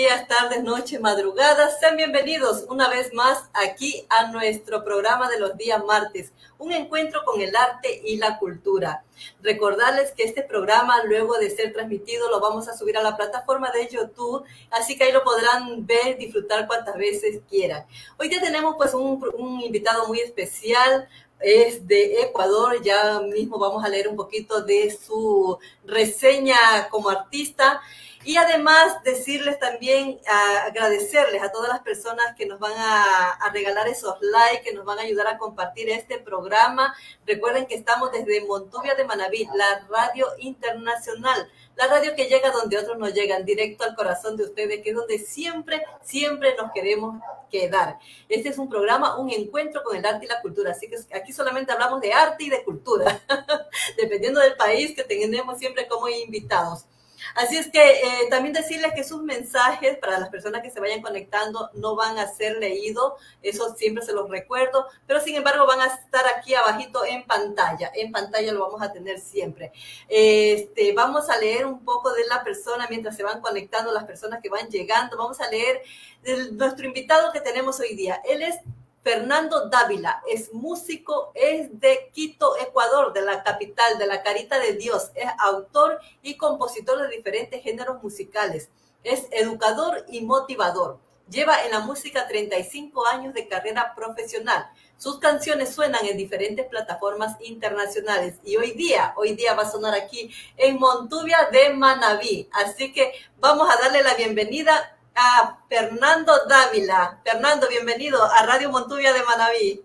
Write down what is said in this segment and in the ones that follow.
días, tardes, noches, madrugadas. Sean bienvenidos una vez más aquí a nuestro programa de los días martes, un encuentro con el arte y la cultura. Recordarles que este programa, luego de ser transmitido, lo vamos a subir a la plataforma de YouTube, así que ahí lo podrán ver, disfrutar cuantas veces quieran. Hoy día tenemos pues un invitado muy especial. Es de Ecuador, ya mismo vamos a leer un poquito de su reseña como artista y además decirles también, agradecerles a todas las personas que nos van a regalar esos likes, que nos van a ayudar a compartir este programa. Recuerden que estamos desde Montuvia de Manabí, la radio internacional, la radio que llega donde otros no llegan, directo al corazón de ustedes, que es donde siempre nos queremos quedar. Este es un programa, un encuentro con el arte y la cultura, así que aquí solamente hablamos de arte y de cultura, dependiendo del país que tenemos siempre como invitados. Así es que también decirles que sus mensajes para las personas que se vayan conectando no van a ser leídos, eso siempre se los recuerdo, pero sin embargo van a estar aquí abajito en pantalla lo vamos a tener siempre. Vamos a leer un poco de la persona mientras se van conectando las personas que van llegando, vamos a leer nuestro invitado que tenemos hoy día. Él es Fernando Dávila, es músico, es de Quito, Ecuador, de la capital, de la Carita de Dios, es autor y compositor de diferentes géneros musicales, es educador y motivador, lleva en la música 35 años de carrera profesional, sus canciones suenan en diferentes plataformas internacionales y hoy día va a sonar aquí en Montuvia de Manabí, así que vamos a darle la bienvenida a Fernando Dávila. Fernando, bienvenido a Radio Montuvia de Manabí.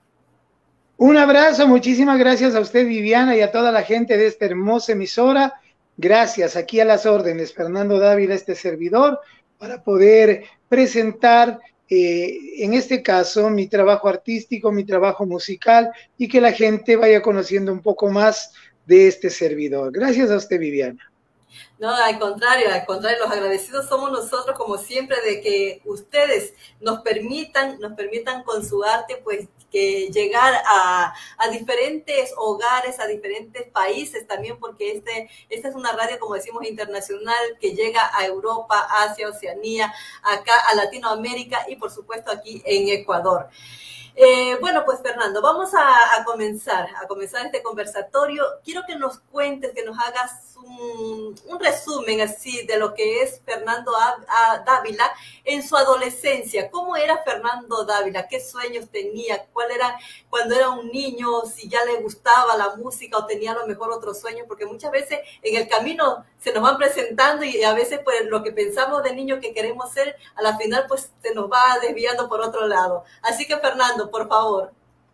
Un abrazo, muchísimas gracias a usted, Viviana, y a toda la gente de esta hermosa emisora. Gracias, aquí a las órdenes, Fernando Dávila, este servidor, para poder presentar, en este caso, mi trabajo artístico, mi trabajo musical, y que la gente vaya conociendo un poco más de este servidor. Gracias a usted, Viviana. No, al contrario, los agradecidos somos nosotros, como siempre, de que ustedes nos permitan con su arte, pues, que llegar a diferentes hogares, a diferentes países también, porque esta es una radio, como decimos, internacional, que llega a Europa, Asia, Oceanía, acá a Latinoamérica y, por supuesto, aquí en Ecuador. Bueno, pues Fernando, vamos a comenzar este conversatorio. Quiero que nos cuentes, que nos hagas un resumen así de lo que es Fernando Dávila en su adolescencia. ¿Cómo era Fernando Dávila? ¿Qué sueños tenía? ¿Cuál era cuando era un niño? Si ya le gustaba la música o tenía a lo mejor otros sueños, porque muchas veces en el camino se nos van presentando y a veces pues lo que pensamos de niño que queremos ser, a la final pues se nos va desviando por otro lado. Así que Fernando, por favor.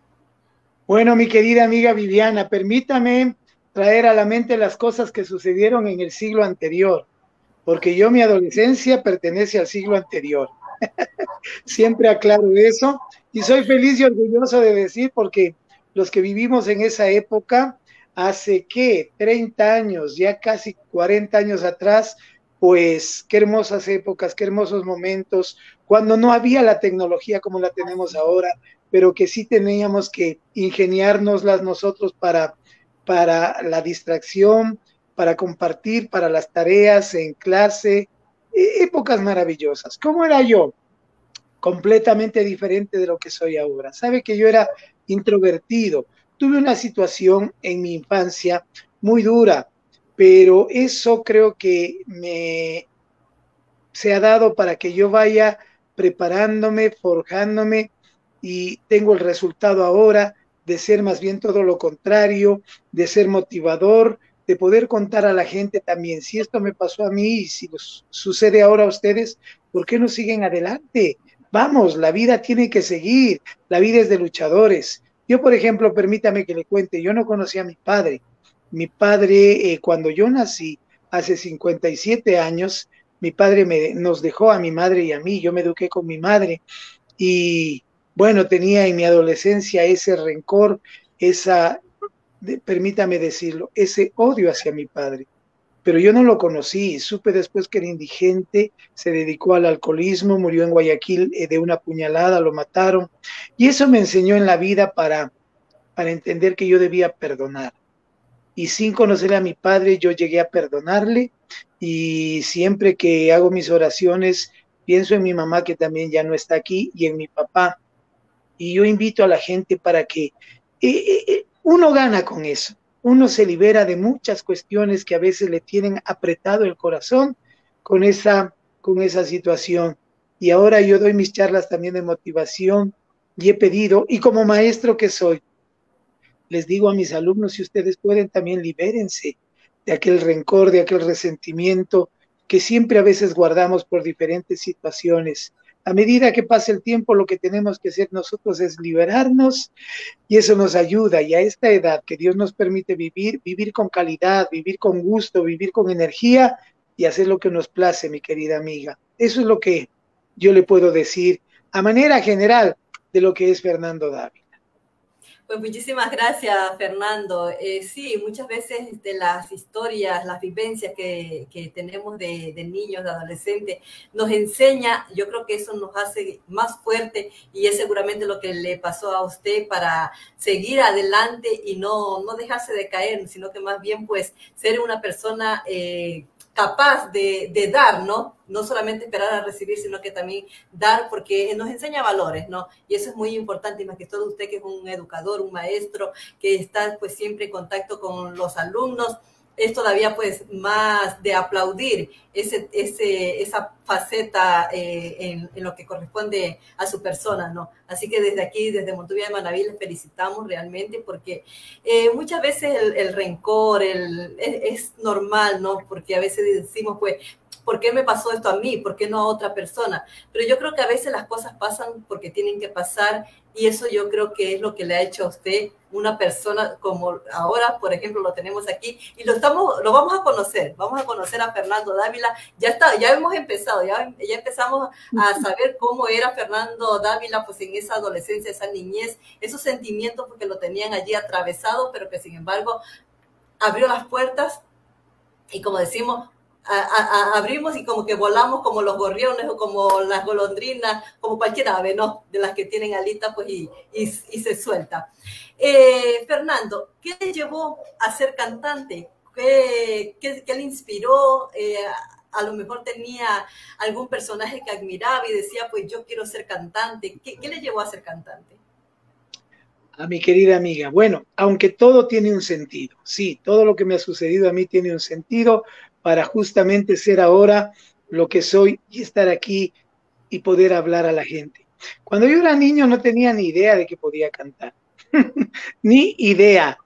Bueno, mi querida amiga Viviana, permítame traer a la mente las cosas que sucedieron en el siglo anterior, porque mi adolescencia pertenece al siglo anterior. Siempre aclaro eso y soy feliz y orgulloso de decir, porque los que vivimos en esa época, hace 30 años, ya casi 40 años atrás, pues qué hermosas épocas, qué hermosos momentos, cuando no había la tecnología como la tenemos ahora, pero que sí teníamos que ingeniárnoslas nosotros para la distracción, para compartir, para las tareas en clase, épocas maravillosas. ¿Cómo era yo? Completamente diferente de lo que soy ahora. Sabe que yo era introvertido. Tuve una situación en mi infancia muy dura, pero eso creo que se ha dado para que yo vaya preparándome, forjándome, y tengo el resultado ahora de ser más bien todo lo contrario, de ser motivador, de poder contar a la gente también, si esto me pasó a mí y si sucede ahora a ustedes, ¿por qué no siguen adelante? Vamos, la vida tiene que seguir, la vida es de luchadores. Yo, por ejemplo, permítame que le cuente, yo no conocí a mi padre. Mi padre, cuando yo nací, hace 57 años, mi padre nos dejó a mi madre y a mí, yo me eduqué con mi madre, y bueno, tenía en mi adolescencia ese rencor, permítame decirlo, ese odio hacia mi padre. Pero yo no lo conocí, supe después que era indigente, se dedicó al alcoholismo, murió en Guayaquil de una puñalada, lo mataron. Y eso me enseñó en la vida para entender que yo debía perdonar. y sin conocer a mi padre yo llegué a perdonarle, y siempre que hago mis oraciones pienso en mi mamá, que también ya no está aquí, y en mi papá. Y yo invito a la gente para que uno gana con eso, uno se libera de muchas cuestiones que a veces le tienen apretado el corazón con esa situación. Y ahora yo doy mis charlas también de motivación y he pedido, y como maestro que soy, les digo a mis alumnos, si ustedes pueden, también libérense de aquel rencor, de aquel resentimiento que siempre a veces guardamos por diferentes situaciones. A medida que pasa el tiempo, lo que tenemos que hacer nosotros es liberarnos, y eso nos ayuda. Y a esta edad que Dios nos permite vivir, vivir con calidad, vivir con gusto, vivir con energía y hacer lo que nos place, mi querida amiga. Eso es lo que yo le puedo decir a manera general de lo que es Fernando Dávila. Pues muchísimas gracias, Fernando. Sí, muchas veces de las historias, las vivencias que tenemos de niños, de adolescentes, nos enseña, yo creo que eso nos hace más fuerte, y es seguramente lo que le pasó a usted para seguir adelante y no dejarse de caer, sino que más bien pues ser una persona capaz de dar, ¿no? No solamente esperar a recibir, sino que también dar, porque nos enseña valores, ¿no? Y eso es muy importante, y más que todo usted que es un educador, un maestro, que está pues siempre en contacto con los alumnos, es todavía pues más de aplaudir esa faceta en lo que corresponde a su persona, ¿no? Así que desde aquí, desde Montuvia de Manaví, les felicitamos realmente, porque muchas veces el rencor es normal, ¿no? Porque a veces decimos, pues, ¿por qué me pasó esto a mí? ¿Por qué no a otra persona? Pero yo creo que a veces las cosas pasan porque tienen que pasar, y eso yo creo que es lo que le ha hecho a usted una persona como ahora, por ejemplo, lo tenemos aquí y lo vamos a conocer a Fernando Dávila. Ya hemos empezado, ya empezamos a saber cómo era Fernando Dávila, pues en esa adolescencia, esa niñez, esos sentimientos porque lo tenían allí atravesado, pero que sin embargo abrió las puertas y, como decimos, abrimos y como que volamos como los gorriones o como las golondrinas, como cualquier ave, ¿no? De las que tienen alitas, pues, y se suelta. Fernando, ¿qué le llevó a ser cantante? ¿Qué le inspiró? A lo mejor tenía algún personaje que admiraba y decía, pues yo quiero ser cantante. ¿Qué le llevó a ser cantante? A mi querida amiga, bueno, aunque todo tiene un sentido, sí, todo lo que me ha sucedido a mí tiene un sentido para justamente ser ahora lo que soy y estar aquí y poder hablar a la gente. Cuando yo era niño no tenía ni idea de que podía cantar, ni idea,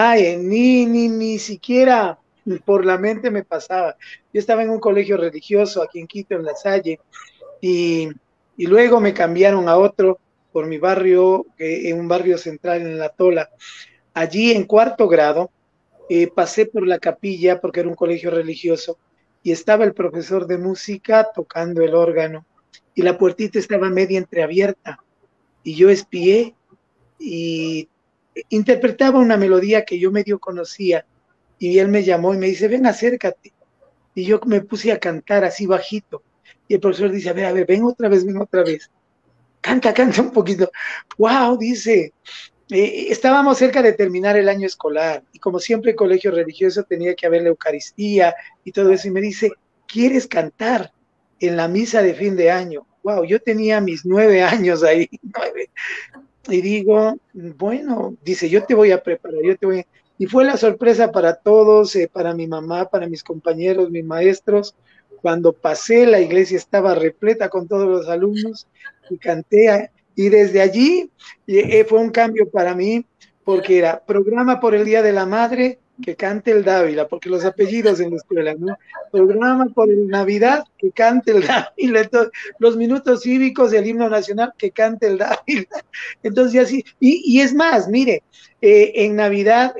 ni siquiera por la mente me pasaba. Yo estaba en un colegio religioso aquí en Quito, en La Salle, y luego me cambiaron a otro por mi barrio, en un barrio central en La Tola. Allí en cuarto grado pasé por la capilla porque era un colegio religioso y estaba el profesor de música tocando el órgano y la puertita estaba media entreabierta y yo espié y interpretaba una melodía que yo medio conocía, y él me llamó y me dice, ven, acércate. Y yo me puse a cantar así bajito. Y el profesor dice, a ver, ven otra vez, ven otra vez. Canta un poquito. Wow, dice. Estábamos cerca de terminar el año escolar y como siempre en colegio religioso tenía que haber la Eucaristía y todo eso. Y me dice, ¿quieres cantar en la misa de fin de año? Wow, yo tenía mis 9 años ahí. 9. Y digo, bueno, dice, yo te voy a preparar, Y fue la sorpresa para todos, para mi mamá, para mis compañeros, mis maestros. Cuando pasé, la iglesia estaba repleta con todos los alumnos y canté. Y desde allí fue un cambio para mí, porque era programa por el Día de la Madre, que cante el Dávila, porque los apellidos en la escuela, ¿no? Programa por el Navidad, que cante el Dávila. Entonces, los minutos cívicos del himno nacional, que cante el Dávila. Entonces, así, y es más, mire, en Navidad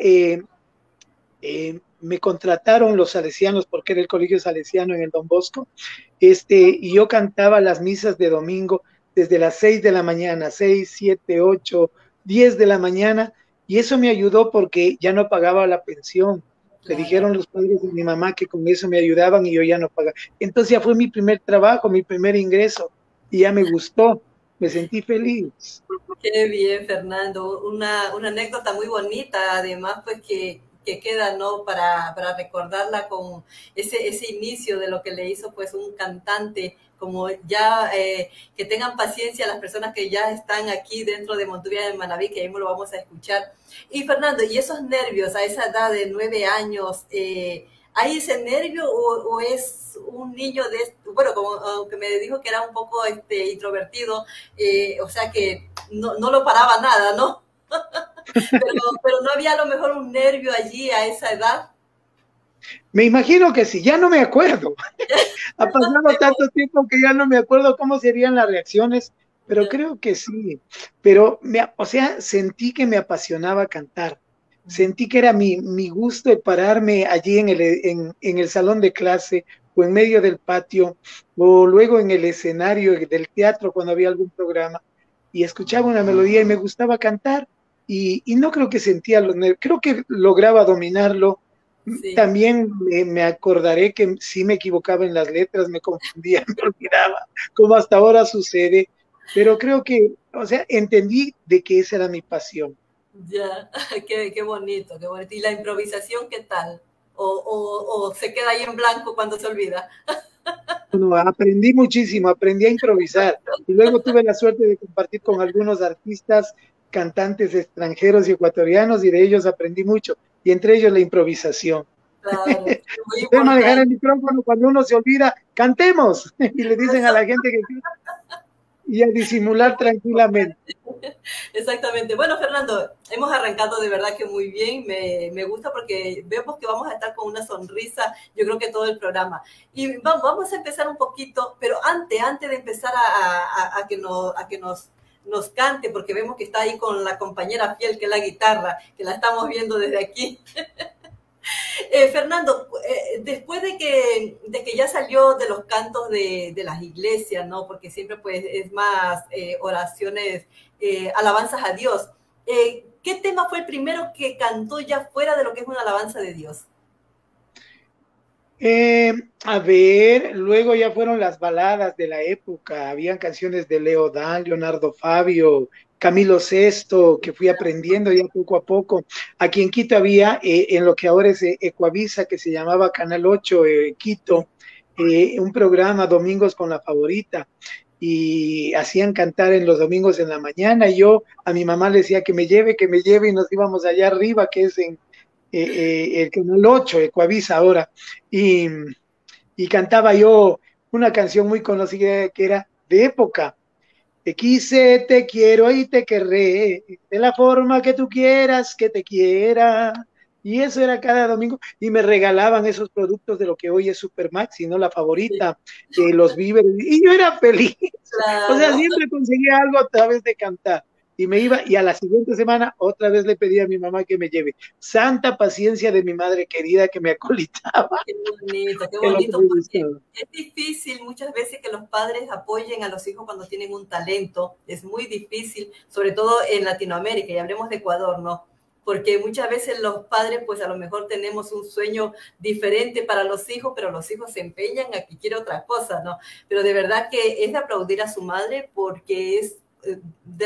me contrataron los salesianos, porque era el colegio salesiano en el Don Bosco, y yo cantaba las misas de domingo desde las 6 de la mañana, 6, 7, 8, 10 de la mañana, y eso me ayudó porque ya no pagaba la pensión. Le dijeron los padres de mi mamá que con eso me ayudaban y yo ya no pagaba. Entonces ya fue mi primer trabajo, mi primer ingreso, y ya me gustó, me sentí feliz. Qué bien, Fernando, una anécdota muy bonita, además pues que que queda, ¿no? Para recordarla con ese inicio de lo que le hizo pues un cantante, como ya que tengan paciencia las personas que ya están aquí dentro de Montuvia de Manabí, que ahí lo vamos a escuchar. Y Fernando, ¿y esos nervios a esa edad de 9 años, hay ese nervio o es un niño bueno, como aunque me dijo que era un poco introvertido, o sea que no lo paraba nada, ¿no? pero no había a lo mejor un nervio allí a esa edad. Me imagino que sí, ya no me acuerdo. Ha pasado tanto tiempo que ya no me acuerdo cómo serían las reacciones, pero creo que sí. Pero, o sea, sentí que me apasionaba cantar. Sentí que era mi gusto de pararme allí en el salón de clase o en medio del patio o luego en el escenario del teatro cuando había algún programa y escuchaba una melodía y me gustaba cantar y no creo que sentía los nervios, creo que lograba dominarlo. Sí. También me acordaré que sí me equivocaba en las letras, me confundía, me olvidaba, como hasta ahora sucede, pero creo que, o sea, entendí de que esa era mi pasión. Ya, qué bonito, qué bonito. ¿Y la improvisación qué tal? ¿O se queda ahí en blanco cuando se olvida? Bueno, aprendí muchísimo, aprendí a improvisar y luego tuve la suerte de compartir con algunos artistas, cantantes extranjeros y ecuatorianos y de ellos aprendí mucho y entre ellos la improvisación. Claro, Debe manejar el micrófono cuando uno se olvida, cantemos y le dicen a la gente que y a disimular tranquilamente. Exactamente. Bueno, Fernando, hemos arrancado de verdad que muy bien. Me gusta porque vemos que vamos a estar con una sonrisa, yo creo que todo el programa. Y vamos a empezar un poquito, pero antes de empezar a que nos cante, porque vemos que está ahí con la compañera fiel, que es la guitarra, que la estamos viendo desde aquí. Fernando, después de que ya salió de los cantos de las iglesias, ¿no? Porque siempre pues es más oraciones, alabanzas a Dios. ¿Qué tema fue el primero que cantó ya fuera de lo que es una alabanza de Dios? A ver, luego ya fueron las baladas de la época, habían canciones de Leo Dan, Leonardo Fabio, Camilo Sesto, que fui aprendiendo ya poco a poco. Aquí en Quito había, en lo que ahora es Ecuavisa, que se llamaba Canal 8, Quito, un programa Domingos con la Favorita, y hacían cantar en los domingos en la mañana, y yo a mi mamá le decía que me lleve, y nos íbamos allá arriba, que es en el Canal 8, Ecuavisa ahora, y cantaba yo una canción muy conocida que era de época. Te quise, te quiero y te querré, de la forma que tú quieras que te quiera. Y eso era cada domingo, y me regalaban esos productos de lo que hoy es Supermax, y no La Favorita, los víveres, y yo era feliz. Claro. O sea, siempre conseguía algo a través de cantar. Y me iba, y a la siguiente semana otra vez le pedí a mi mamá que me lleve. Santa paciencia de mi madre querida que me acolitaba. Qué bonito, porque es difícil muchas veces que los padres apoyen a los hijos cuando tienen un talento. Es muy difícil, sobre todo en Latinoamérica, y hablemos de Ecuador, ¿no? Porque muchas veces los padres, pues a lo mejor tenemos un sueño diferente para los hijos, pero los hijos se empeñan a que quiere otra cosa, ¿no? Pero de verdad que es de aplaudir a su madre porque es de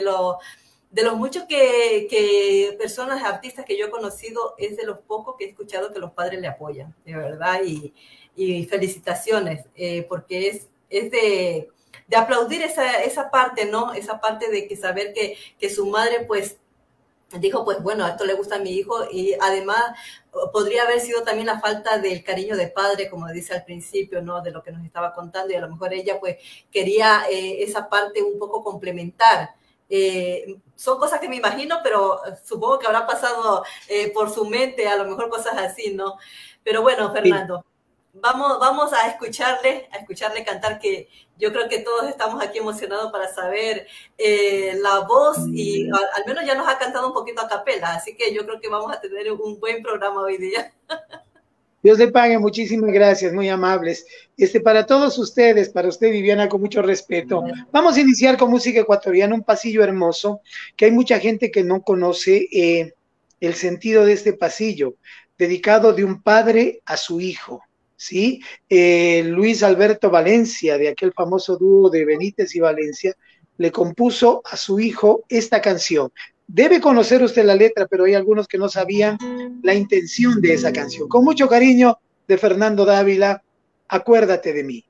los muchos que personas, artistas que yo he conocido, es de los pocos que he escuchado que los padres le apoyan, de verdad, y felicitaciones, porque es de aplaudir esa parte, ¿no? Esa parte de que saber que su madre, pues, dijo, pues bueno, esto le gusta a mi hijo, y además podría haber sido también la falta del cariño de padre, como dice al principio, ¿no? De lo que nos estaba contando, y a lo mejor ella pues quería esa parte un poco complementar. Son cosas que me imagino, pero supongo que habrá pasado por su mente, a lo mejor cosas así, ¿no? Pero bueno, Fernando, sí. Vamos a escucharle cantar, que yo creo que todos estamos aquí emocionados para saber la voz, y al menos ya nos ha cantado un poquito a capela, así que yo creo que vamos a tener un buen programa hoy día. Dios le pague, muchísimas gracias, muy amables. Para todos ustedes, para usted, Viviana, con mucho respeto. Vamos a iniciar con música ecuatoriana, un pasillo hermoso, que hay mucha gente que no conoce el sentido de este pasillo, dedicado de un padre a su hijo. ¿Sí? Luis Alberto Valencia, de aquel famoso dúo de Benítez y Valencia, le compuso a su hijo esta canción. Debe conocer usted la letra, pero hay algunos que no sabían la intención de esa canción. Con mucho cariño, de Fernando Dávila, Acuérdate de mí.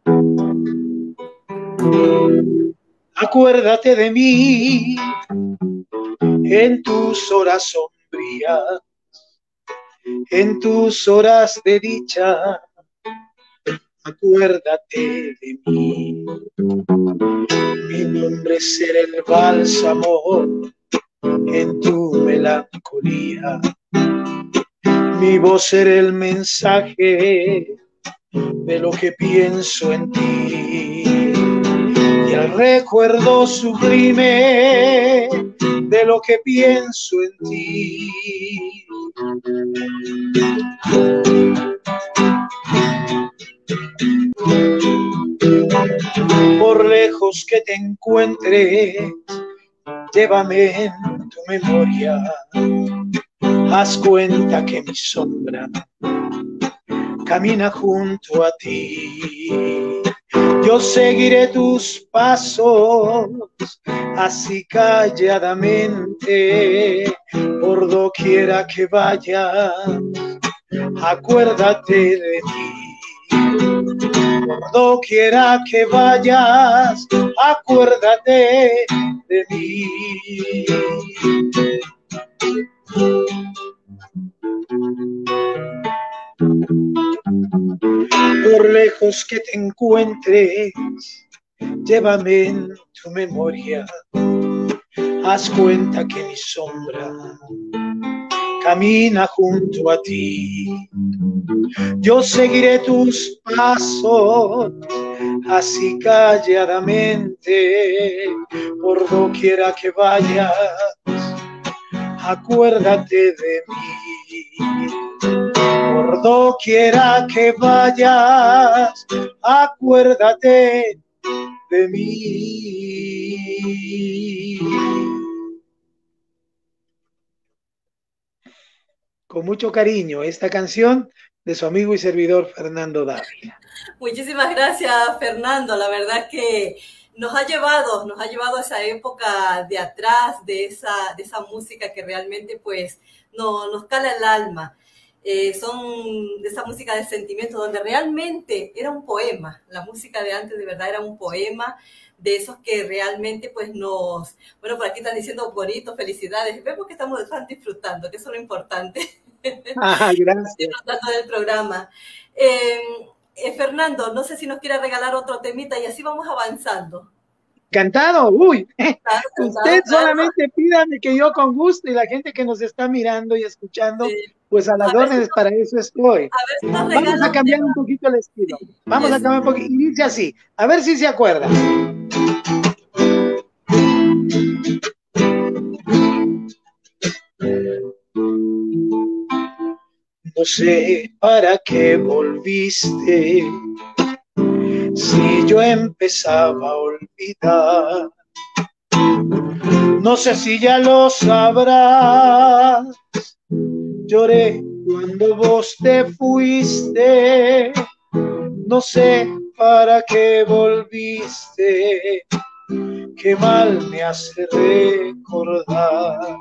Acuérdate de mí en tus horas sombrías, en tus horas de dicha. Acuérdate de mí. Mi nombre será el bálsamo en tu melancolía. Mi voz será el mensaje de lo que pienso en ti. Y el recuerdo sublime de lo que pienso en ti. Por lejos que te encuentres, llévame en tu memoria. Haz cuenta que mi sombra camina junto a ti. Yo seguiré tus pasos, así calladamente, por doquiera que vayas, acuérdate de mí. Por doquiera que vayas, acuérdate de mí. Por lejos que te encuentres, llévame en tu memoria. Haz cuenta que mi sombra camina junto a ti. Yo seguiré tus pasos, así calladamente, por doquiera que vayas, acuérdate de mí. Por doquiera que vayas, acuérdate de mí. Con mucho cariño, esta canción de su amigo y servidor Fernando Dávila. Muchísimas gracias, Fernando. La verdad que nos ha llevado a esa época de atrás, de esa música que realmente pues nos cala el alma. Son de esa música de sentimiento donde realmente era un poema. La música de antes de verdad era un poema, de esos que realmente pues bueno, por aquí están diciendo bonito, felicidades. Vemos que están disfrutando, que eso es lo importante. Gracias. Disfrutando del programa. Fernando, no sé si nos quiere regalar otro temita y así vamos avanzando. Encantado, usted solamente pídame que yo con gusto y la gente que nos está mirando y escuchando, sí, pues a las órdenes, para eso estoy. Vamos a cambiar un poquito el estilo. Vamos a cambiar un poquito y dice así, a ver si se acuerda. No sé para qué volviste, si yo empezaba a olvidar. No sé si ya lo sabrás, lloré cuando vos te fuiste. No sé para qué volviste, qué mal me hace recordar.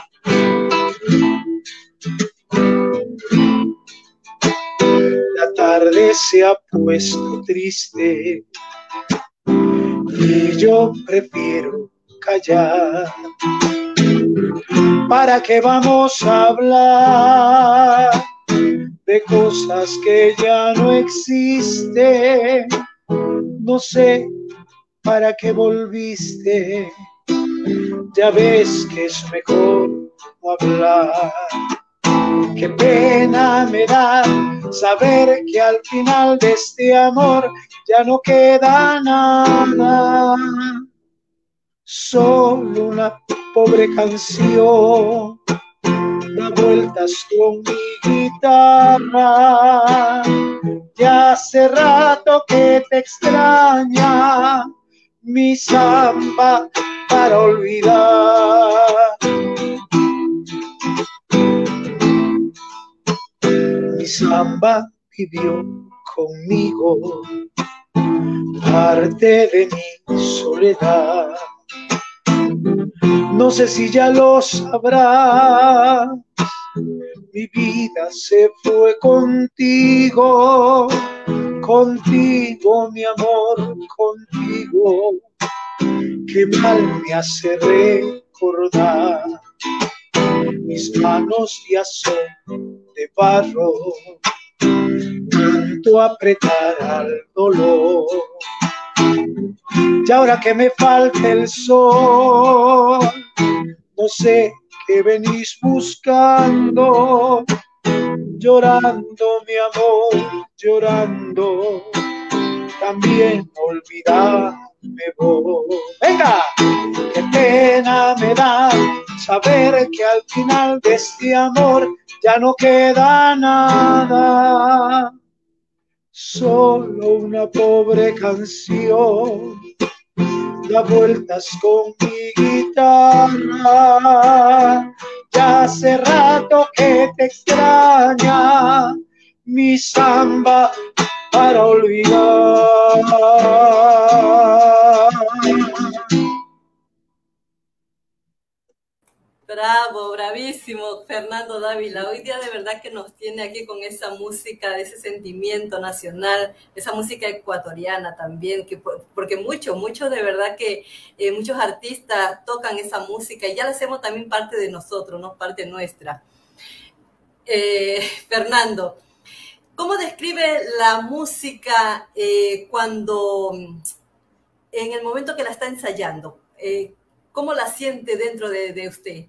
La tarde se ha puesto triste y yo prefiero callar. ¿Para qué vamos a hablar de cosas que ya no existen? No sé para qué volviste, ya ves que es mejor no hablar. Qué pena me da saber que al final de este amor ya no queda nada, solo una pobre canción da vueltas con mi guitarra. Ya hace rato que te extraña mi samba para olvidar. Mi samba vivió conmigo parte de mi soledad. No sé si ya lo sabrás, mi vida se fue contigo, contigo mi amor, contigo, que mal me hace recordar. Mis manos ya son de barro, tanto apretar al dolor. Y ahora que me falta el sol, no sé qué venís buscando, llorando mi amor, llorando, también olvidarme vos. Venga, qué pena me da saber que al final de este amor ya no queda nada, solo una pobre canción da vueltas con mi guitarra. Ya hace rato que te extraña mi samba para olvidar. Bravo, bravísimo, Fernando Dávila. Hoy día de verdad que nos tiene aquí con esa música, de ese sentimiento nacional, esa música ecuatoriana también, que porque mucho de verdad que muchos artistas tocan esa música y ya la hacemos también parte de nosotros, ¿no? Parte nuestra. Fernando, ¿cómo describe la música cuando, en el momento que la está ensayando? ¿Cómo la siente dentro de usted?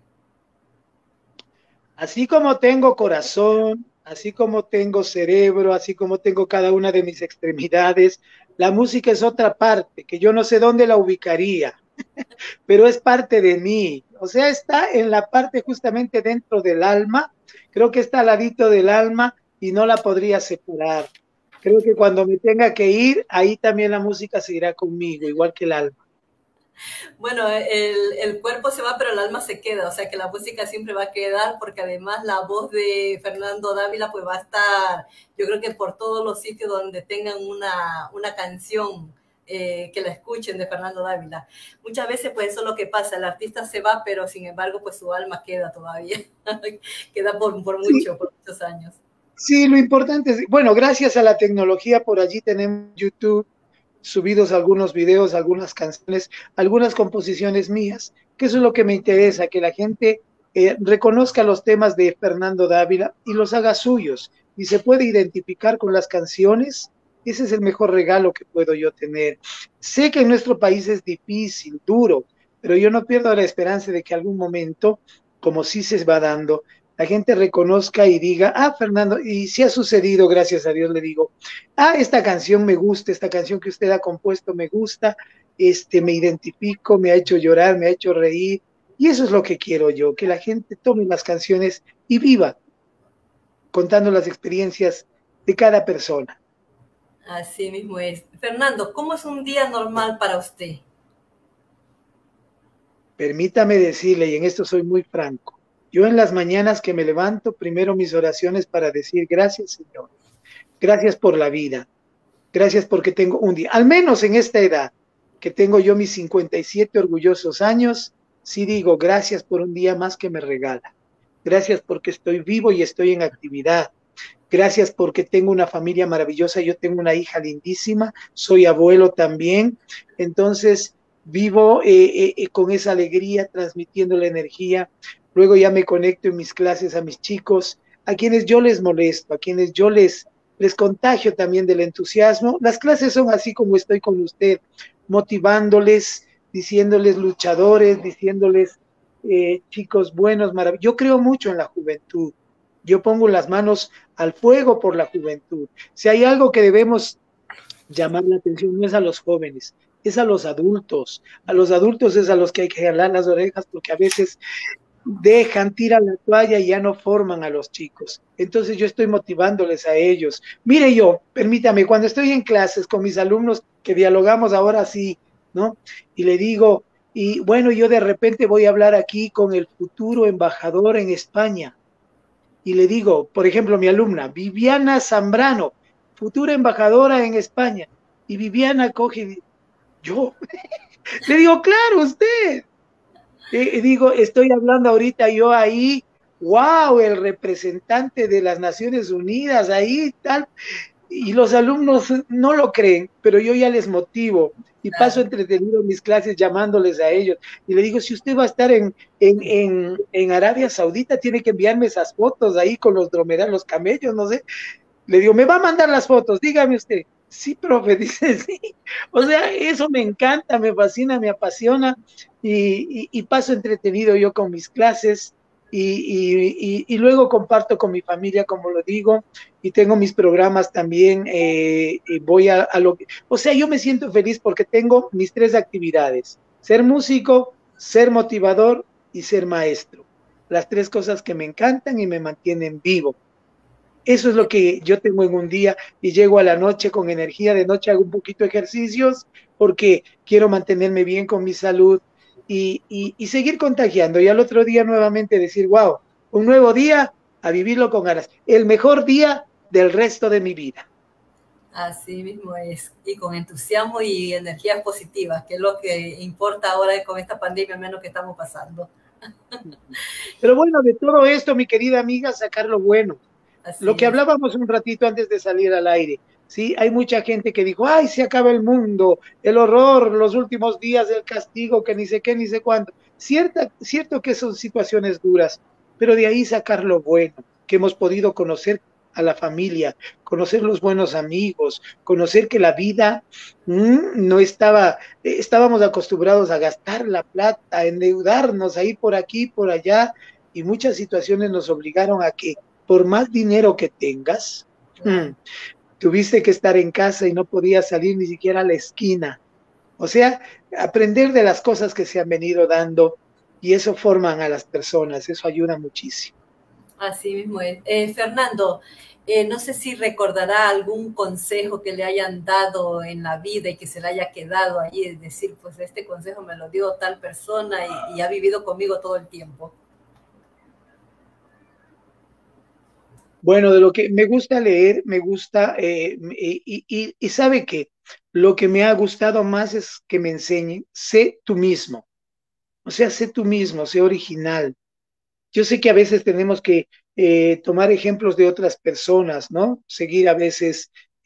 Así como tengo corazón, así como tengo cerebro, así como tengo cada una de mis extremidades, la música es otra parte que yo no sé dónde la ubicaría, pero es parte de mí. O sea, está en la parte justamente dentro del alma, creo que está al ladito del alma y no la podría separar. Creo que cuando me tenga que ir, ahí también la música seguirá conmigo, igual que el alma. Bueno, el cuerpo se va, pero el alma se queda, o sea que la música siempre va a quedar, porque además la voz de Fernando Dávila pues va a estar, yo creo que por todos los sitios donde tengan una canción que la escuchen de Fernando Dávila. Muchas veces pues eso es lo que pasa, el artista se va, pero sin embargo pues su alma queda todavía, queda por muchos años. Sí, lo importante es, bueno, gracias a la tecnología por allí tenemos YouTube, subidos algunos videos, algunas canciones, algunas composiciones mías, que eso es lo que me interesa, que la gente reconozca los temas de Fernando Dávila y los haga suyos y se puede identificar con las canciones. Ese es el mejor regalo que puedo yo tener. Sé que en nuestro país es difícil, duro, pero yo no pierdo la esperanza de que algún momento, como sí se va dando, la gente reconozca y diga, ah, Fernando, y si ha sucedido, gracias a Dios le digo, ah, esta canción me gusta, esta canción que usted ha compuesto me gusta, me identifico, me ha hecho llorar, me ha hecho reír, y eso es lo que quiero yo, que la gente tome las canciones y viva contando las experiencias de cada persona. Así mismo es. Fernando, ¿cómo es un día normal para usted? Permítame decirle, y en esto soy muy franco, yo en las mañanas que me levanto, primero mis oraciones para decir gracias, Señor, gracias por la vida, gracias porque tengo un día, al menos en esta edad, que tengo yo mis 57 orgullosos años, sí digo gracias por un día más que me regala, gracias porque estoy vivo y estoy en actividad, gracias porque tengo una familia maravillosa, yo tengo una hija lindísima, soy abuelo también, entonces vivo con esa alegría, transmitiendo la energía, luego ya me conecto en mis clases a mis chicos, a quienes yo les molesto, a quienes yo les contagio también del entusiasmo. Las clases son así como estoy con usted, motivándoles, diciéndoles luchadores, diciéndoles chicos buenos, maravillosos. Yo creo mucho en la juventud. Yo pongo las manos al fuego por la juventud. Si hay algo que debemos llamar la atención, no es a los jóvenes, es a los adultos. A los adultos es a los que hay que jalar las orejas porque a veces dejan, tiran la toalla y ya no forman a los chicos. Entonces yo estoy motivándoles a ellos. Mire yo, permítame, cuando estoy en clases con mis alumnos que dialogamos ahora sí, ¿no? Y le digo, y bueno, yo de repente voy a hablar aquí con el futuro embajador en España. Y le digo, por ejemplo, mi alumna, Viviana Zambrano, futura embajadora en España. Y Viviana coge y dice, yo, le digo, claro, usted. Digo, estoy hablando ahorita yo ahí, wow, el representante de las Naciones Unidas, ahí tal, y los alumnos no lo creen, pero yo ya les motivo y paso Claro. entretenido en mis clases llamándoles a ellos. Y le digo, si usted va a estar en Arabia Saudita, tiene que enviarme esas fotos ahí con los dromedarios, los camellos, no sé. Le digo, ¿me va a mandar las fotos? Dígame usted. Sí, profe, dice, sí. O sea, eso me encanta, me fascina, me apasiona y paso entretenido yo con mis clases y luego comparto con mi familia, como lo digo, y tengo mis programas también, y voy a lo que... O sea, yo me siento feliz porque tengo mis tres actividades, ser músico, ser motivador y ser maestro. Las tres cosas que me encantan y me mantienen vivo. Eso es lo que yo tengo en un día y llego a la noche con energía. De noche hago un poquito de ejercicios porque quiero mantenerme bien con mi salud y seguir contagiando. Y al otro día nuevamente decir, wow, un nuevo día a vivirlo con ganas. El mejor día del resto de mi vida. Así mismo es, y con entusiasmo y energías positivas, que es lo que importa ahora con esta pandemia, al menos que estamos pasando. Pero bueno, de todo esto, mi querida amiga, sacar lo bueno. Lo Así que es. hablábamos un ratito antes de salir al aire, ¿sí? Hay mucha gente que dijo, ay, se acaba el mundo, el horror, los últimos días del castigo, que ni sé qué, ni sé cuánto. Cierto que son situaciones duras, pero de ahí sacar lo bueno, que hemos podido conocer a la familia, conocer los buenos amigos, conocer que la vida no estaba, estábamos acostumbrados a gastar la plata, a endeudarnos ahí por aquí, por allá, y muchas situaciones nos obligaron a que por más dinero que tengas, Claro. tuviste que estar en casa y no podías salir ni siquiera a la esquina. O sea, aprender de las cosas que se han venido dando y eso forman a las personas, eso ayuda muchísimo. Así mismo es. Fernando, no sé si recordará algún consejo que le hayan dado en la vida y que se le haya quedado ahí, es decir, pues este consejo me lo dio tal persona y ha vivido conmigo todo el tiempo. Bueno, de lo que me gusta leer, me gusta, y sabe que lo que me ha gustado más es que me enseñen, sé tú mismo, o sea, sé tú mismo, sé original. Yo sé que a veces tenemos que tomar ejemplos de otras personas, ¿no? Seguir a veces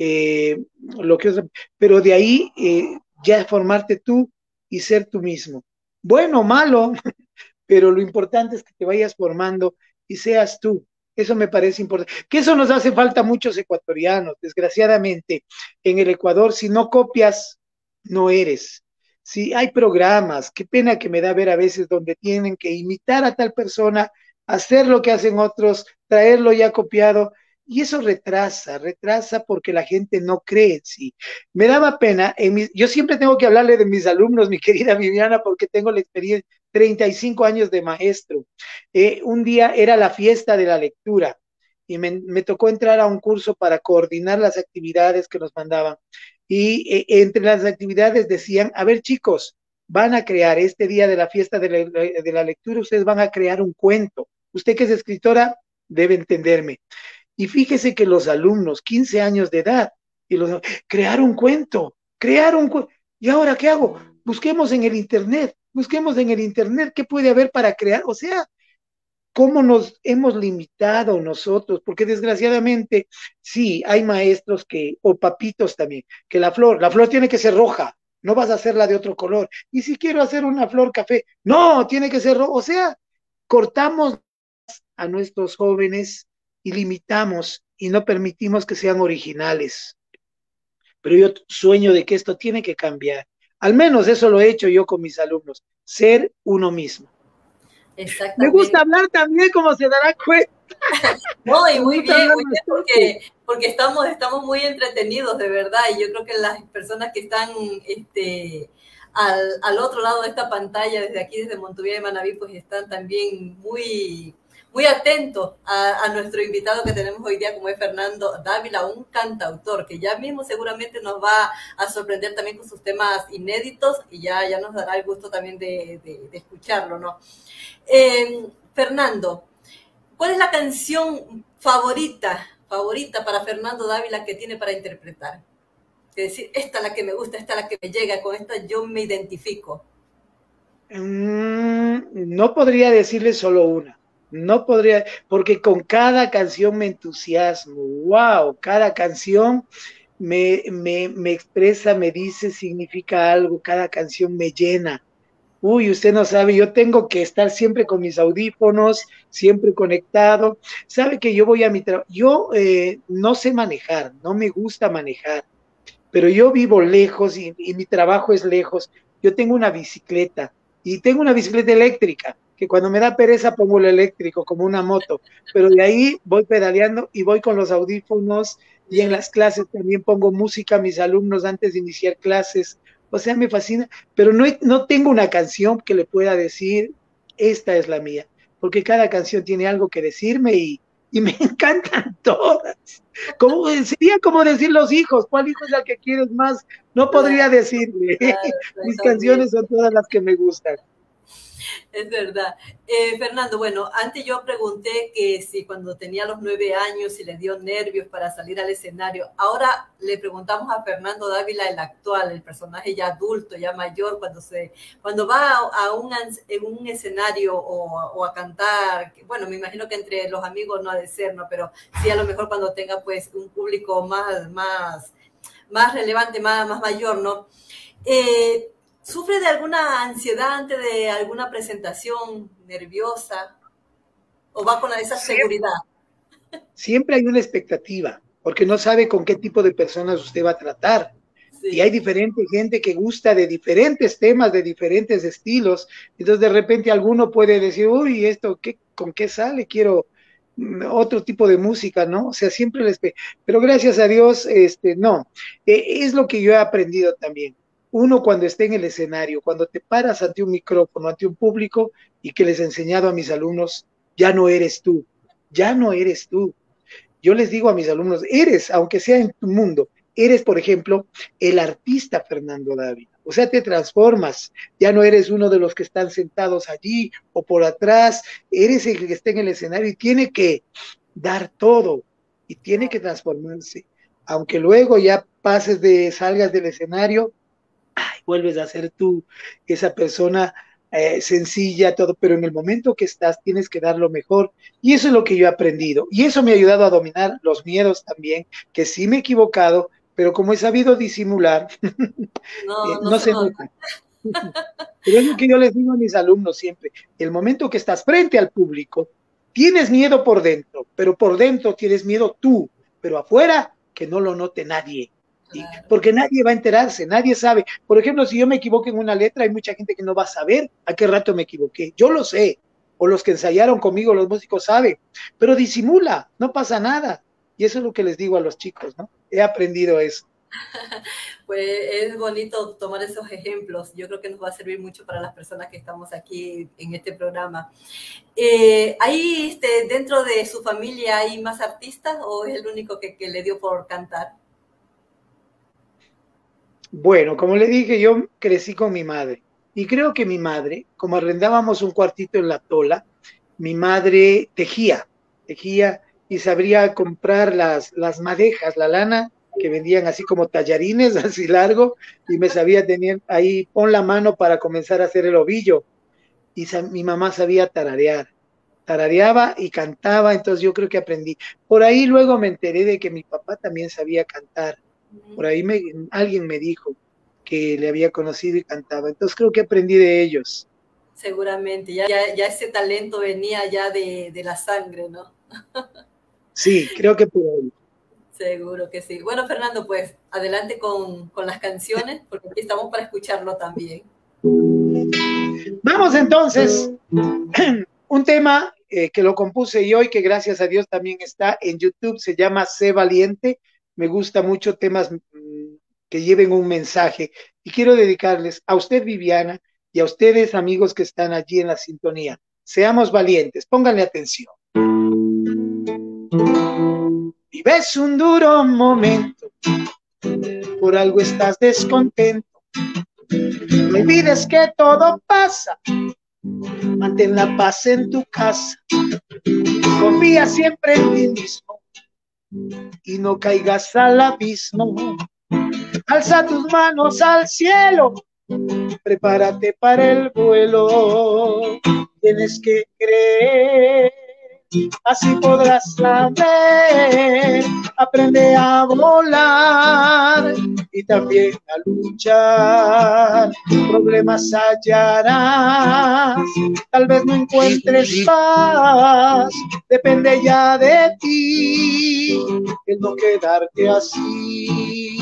lo que pero de ahí ya formarte tú y ser tú mismo. Bueno, malo, pero lo importante es que te vayas formando y seas tú. Eso me parece importante. Que eso nos hace falta a muchos ecuatorianos. Desgraciadamente, en el Ecuador, si no copias, no eres. Si hay programas, qué pena que me da ver a veces donde tienen que imitar a tal persona, hacer lo que hacen otros, traerlo ya copiado, y eso retrasa porque la gente no cree en sí. Me daba pena, yo siempre tengo que hablarle de mis alumnos, mi querida Viviana, porque tengo la experiencia, 35 años de maestro. Un día era la fiesta de la lectura y me tocó entrar a un curso para coordinar las actividades que nos mandaban. Y entre las actividades decían, a ver chicos, van a crear este día de la fiesta de la lectura, ustedes van a crear un cuento. Usted que es escritora debe entenderme. Y fíjese que los alumnos, 15 años de edad, y los, crear un cuento. ¿Y ahora qué hago? Busquemos en el internet qué puede haber para crear. O sea, cómo nos hemos limitado nosotros, porque desgraciadamente sí, hay maestros que, o papitos también, que la flor tiene que ser roja, no vas a hacerla de otro color. Y si quiero hacer una flor café, no, tiene que ser roja. O sea, cortamos a nuestros jóvenes y limitamos y no permitimos que sean originales. Pero yo sueño de que esto tiene que cambiar. Al menos eso lo he hecho yo con mis alumnos, ser uno mismo. Me gusta Exactamente. hablar también, como se dará cuenta. No, y Me gusta hablar muy bien, bastante. porque estamos muy entretenidos, de verdad, y yo creo que las personas que están al otro lado de esta pantalla, desde aquí, desde Montevideo y Manabí, pues están también muy atentos a nuestro invitado que tenemos hoy día, como es Fernando Dávila, un cantautor que ya mismo seguramente nos va a sorprender también con sus temas inéditos y ya nos dará el gusto también de escucharlo, ¿no? Fernando, ¿cuál es la canción favorita para Fernando Dávila que tiene para interpretar? Es decir, esta es la que me gusta, esta es la que me llega, con esta yo me identifico. No podría decirle solo una. No podría, porque con cada canción me entusiasmo. Wow, cada canción me expresa, me dice, significa algo. Cada canción me llena. Uy, usted no sabe, yo tengo que estar siempre con mis audífonos, siempre conectado. Sabe que yo voy a mi trabajo. Yo no sé manejar, no me gusta manejar, pero yo vivo lejos y mi trabajo es lejos. Yo tengo una bicicleta y tengo una bicicleta eléctrica, que cuando me da pereza pongo el eléctrico como una moto, pero de ahí voy pedaleando y voy con los audífonos y en Bien. las clases también pongo música a mis alumnos antes de iniciar clases. O sea, me fascina, pero no tengo una canción que le pueda decir, esta es la mía, porque cada canción tiene algo que decirme y me encantan todas. Como, sería como decir los hijos, ¿cuál hijo es el que quieres más? No podría Claro, decirle. claro, Mis exactamente. canciones son todas las que me gustan. Es verdad. Fernando, bueno, antes yo pregunté que si cuando tenía los 9 años, si le dio nervios para salir al escenario. Ahora le preguntamos a Fernando Dávila, el actual, el personaje ya adulto, ya mayor, cuando va en un escenario o a cantar, bueno, me imagino que entre los amigos no ha de ser, ¿no? Pero sí a lo mejor cuando tenga pues un público más relevante, más mayor, ¿no? Eh, ¿Sufre de alguna ansiedad antes de alguna presentación nerviosa o va con esa Siempre, seguridad? siempre hay una expectativa, porque no sabe con qué tipo de personas usted va a tratar. Y hay Sí, diferente gente que gusta de diferentes temas, de diferentes estilos. Entonces, de repente, alguno puede decir, uy, ¿esto con qué sale? Quiero otro tipo de música, ¿no? O sea, siempre les... Pero gracias a Dios, no. Es lo que yo he aprendido también. Uno cuando esté en el escenario, cuando te paras ante un micrófono, ante un público, y que les he enseñado a mis alumnos, ya no eres tú, ya no eres tú. Yo les digo a mis alumnos, eres, aunque sea en tu mundo, eres, por ejemplo, el artista Fernando Dávila. O sea, te transformas, ya no eres uno de los que están sentados allí o por atrás, eres el que está en el escenario y tiene que dar todo y tiene que transformarse. Aunque luego ya salgas del escenario, ay, vuelves a ser tú, esa persona sencilla, todo, pero en el momento que estás tienes que dar lo mejor. Y eso es lo que yo he aprendido. Y eso me ha ayudado a dominar los miedos también, que sí me he equivocado, pero como he sabido disimular, no, no no se se nota. nota. Pero es lo que yo les digo a mis alumnos siempre, el momento que estás frente al público, tienes miedo por dentro, pero por dentro tienes miedo tú, pero afuera que no lo note nadie. ¿Sí? Claro. Porque nadie va a enterarse, nadie sabe. Por ejemplo, si yo me equivoco en una letra, hay mucha gente que no va a saber a qué rato me equivoqué. Yo lo sé, o los que ensayaron conmigo, los músicos saben, pero disimula, no pasa nada. Y eso es lo que les digo a los chicos, ¿no? He aprendido eso. Pues es bonito tomar esos ejemplos. Yo creo que nos va a servir mucho para las personas que estamos aquí en este programa. ¿Hay dentro de su familia hay más artistas o es el único que le dio por cantar? Bueno, como le dije, yo crecí con mi madre y creo que mi madre, como arrendábamos un cuartito en la Tola, mi madre tejía y sabría comprar las madejas, la lana que vendían así como tallarines, así largo, y me sabía tener ahí, pon la mano para comenzar a hacer el ovillo. Y mi mamá sabía tararear, tarareaba y cantaba, entonces yo creo que aprendí. Por ahí luego me enteré de que mi papá también sabía cantar, por ahí alguien me dijo que le había conocido y cantaba. Entonces creo que aprendí de ellos. Seguramente, ya ese talento venía ya de la sangre, ¿no? Sí, creo que por ahí. Seguro que sí. Bueno, Fernando, pues adelante con las canciones, porque aquí estamos para escucharlo también. Vamos entonces, un tema que lo compuse yo y que gracias a Dios también está en YouTube, se llama Sé Valiente. Me gusta mucho temas que lleven un mensaje y quiero dedicarles a usted, Viviana, y a ustedes, amigos que están allí en la sintonía. Seamos valientes, pónganle atención. Vives un duro momento, por algo estás descontento. No olvides que todo pasa, mantén la paz en tu casa. Confía siempre en ti mismo y no caigas al abismo. Alza tus manos al cielo Prepárate para el vuelo, tienes que creer, así podrás saber, aprende a volar y también a luchar, problemas hallarás, tal vez no encuentres paz, depende ya de ti, el no quedarte así.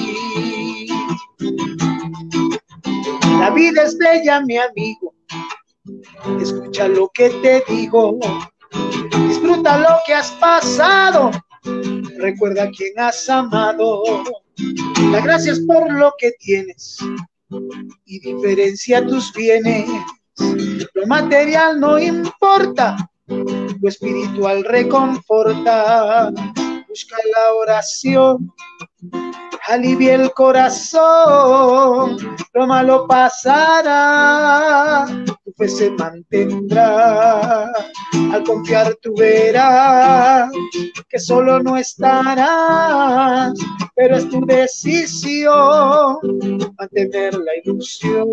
La vida es bella, mi amigo, escucha lo que te digo, disfruta lo que has pasado, recuerda a quien has amado, da gracias por lo que tienes y diferencia tus bienes, lo material no importa, lo espiritual reconforta, busca la oración, alivia el corazón, lo malo pasará, tu fe se mantendrá, al confiar tú verás que solo no estarás, pero es tu decisión mantener la ilusión.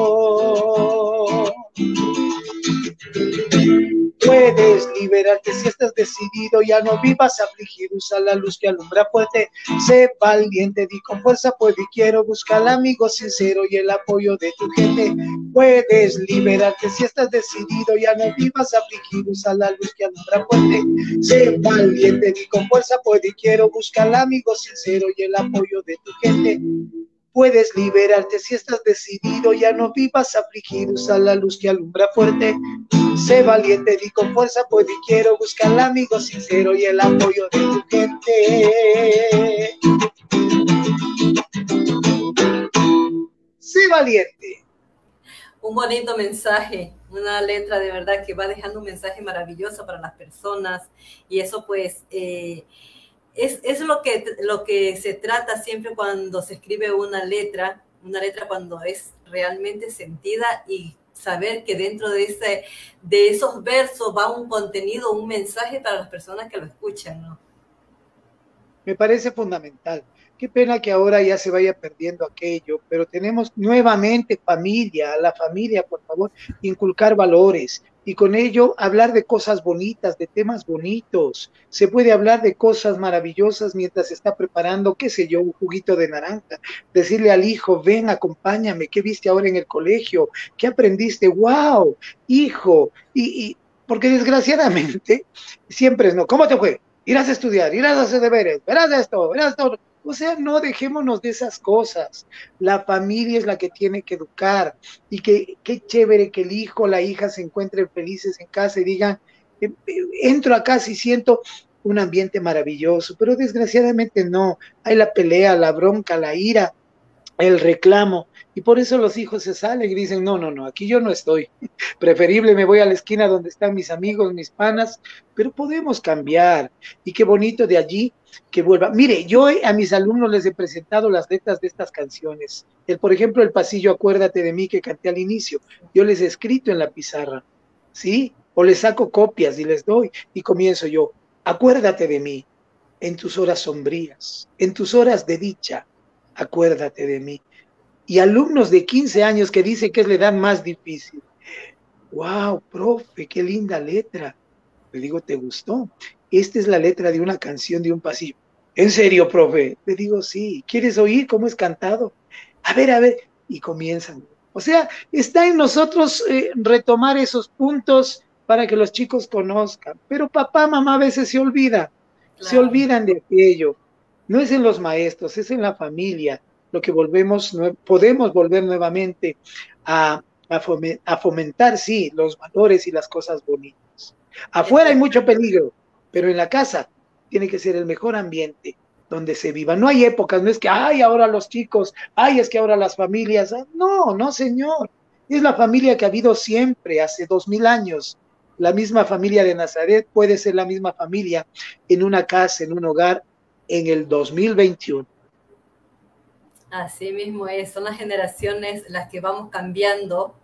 Puedes liberarte si estás decidido, ya no vivas afligido, usa la luz que alumbra fuerte, sé valiente, di con fuerza, puedo y quiero, busca al amigo sincero y el apoyo de tu gente. Puedes liberarte si estás decidido, ya no vivas afligido, usa la luz que alumbra fuerte, sé valiente, di con fuerza, puedo y quiero, busca al amigo sincero y el apoyo de tu gente. Puedes liberarte si estás decidido, ya no vivas afligido, usa la luz que alumbra fuerte, sé valiente, di con fuerza, puedo y quiero, busca al amigo sincero y el apoyo de tu gente. Sé valiente. Un bonito mensaje, una letra de verdad que va dejando un mensaje maravilloso para las personas, y eso pues es lo que se trata siempre cuando se escribe una letra cuando es realmente sentida, y saber que dentro de esos versos va un contenido, un mensaje para las personas que lo escuchan, ¿no? Me parece fundamental. Qué pena que ahora ya se vaya perdiendo aquello, pero tenemos nuevamente familia, a la familia, por favor, inculcar valores y con ello hablar de cosas bonitas, de temas bonitos. Se puede hablar de cosas maravillosas mientras se está preparando, qué sé yo, un juguito de naranja. Decirle al hijo, ven, acompáñame, ¿qué viste ahora en el colegio? ¿Qué aprendiste? ¡Wow! Hijo, porque desgraciadamente siempre es no. ¿Cómo te fue? Irás a estudiar, irás a hacer deberes, verás esto, verás esto. O sea, no dejémonos de esas cosas. La familia es la que tiene que educar. Y qué chévere que el hijo o la hija se encuentren felices en casa y digan, entro a casa y siento un ambiente maravilloso. Pero desgraciadamente no. Hay la pelea, la bronca, la ira, el reclamo. Y por eso los hijos se salen y dicen, no, no, no, aquí yo no estoy. Preferible me voy a la esquina donde están mis amigos, mis panas, pero podemos cambiar. Y qué bonito de allí que vuelva. Mire, yo a mis alumnos les he presentado las letras de estas canciones. Por ejemplo, el pasillo Acuérdate de mí que canté al inicio. Yo les he escrito en la pizarra, ¿sí? O les saco copias y les doy y comienzo yo. Acuérdate de mí en tus horas sombrías, en tus horas de dicha. Acuérdate de mí. Y alumnos de 15 años que dicen que es la edad más difícil. ¡Wow, profe, qué linda letra! Le digo, ¿te gustó? Esta es la letra de una canción de un pasillo. ¿En serio, profe? Le digo, sí. ¿Quieres oír cómo es cantado? A ver. Y comienzan. O sea, está en nosotros retomar esos puntos para que los chicos conozcan. Pero papá, mamá a veces se olvida. Claro. Se olvidan de aquello. No es en los maestros, es en la familia lo que podemos volver nuevamente a fomentar, sí, los valores y las cosas bonitas. Afuera hay mucho peligro, pero en la casa tiene que ser el mejor ambiente donde se viva. No hay épocas, no es que, ay, ahora los chicos, ay, es que ahora las familias. No, no, señor. Es la familia que ha habido siempre, hace 2000 años. La misma familia de Nazaret puede ser la misma familia en una casa, en un hogar, en el 2021. Así mismo es, son las generaciones las que vamos cambiando,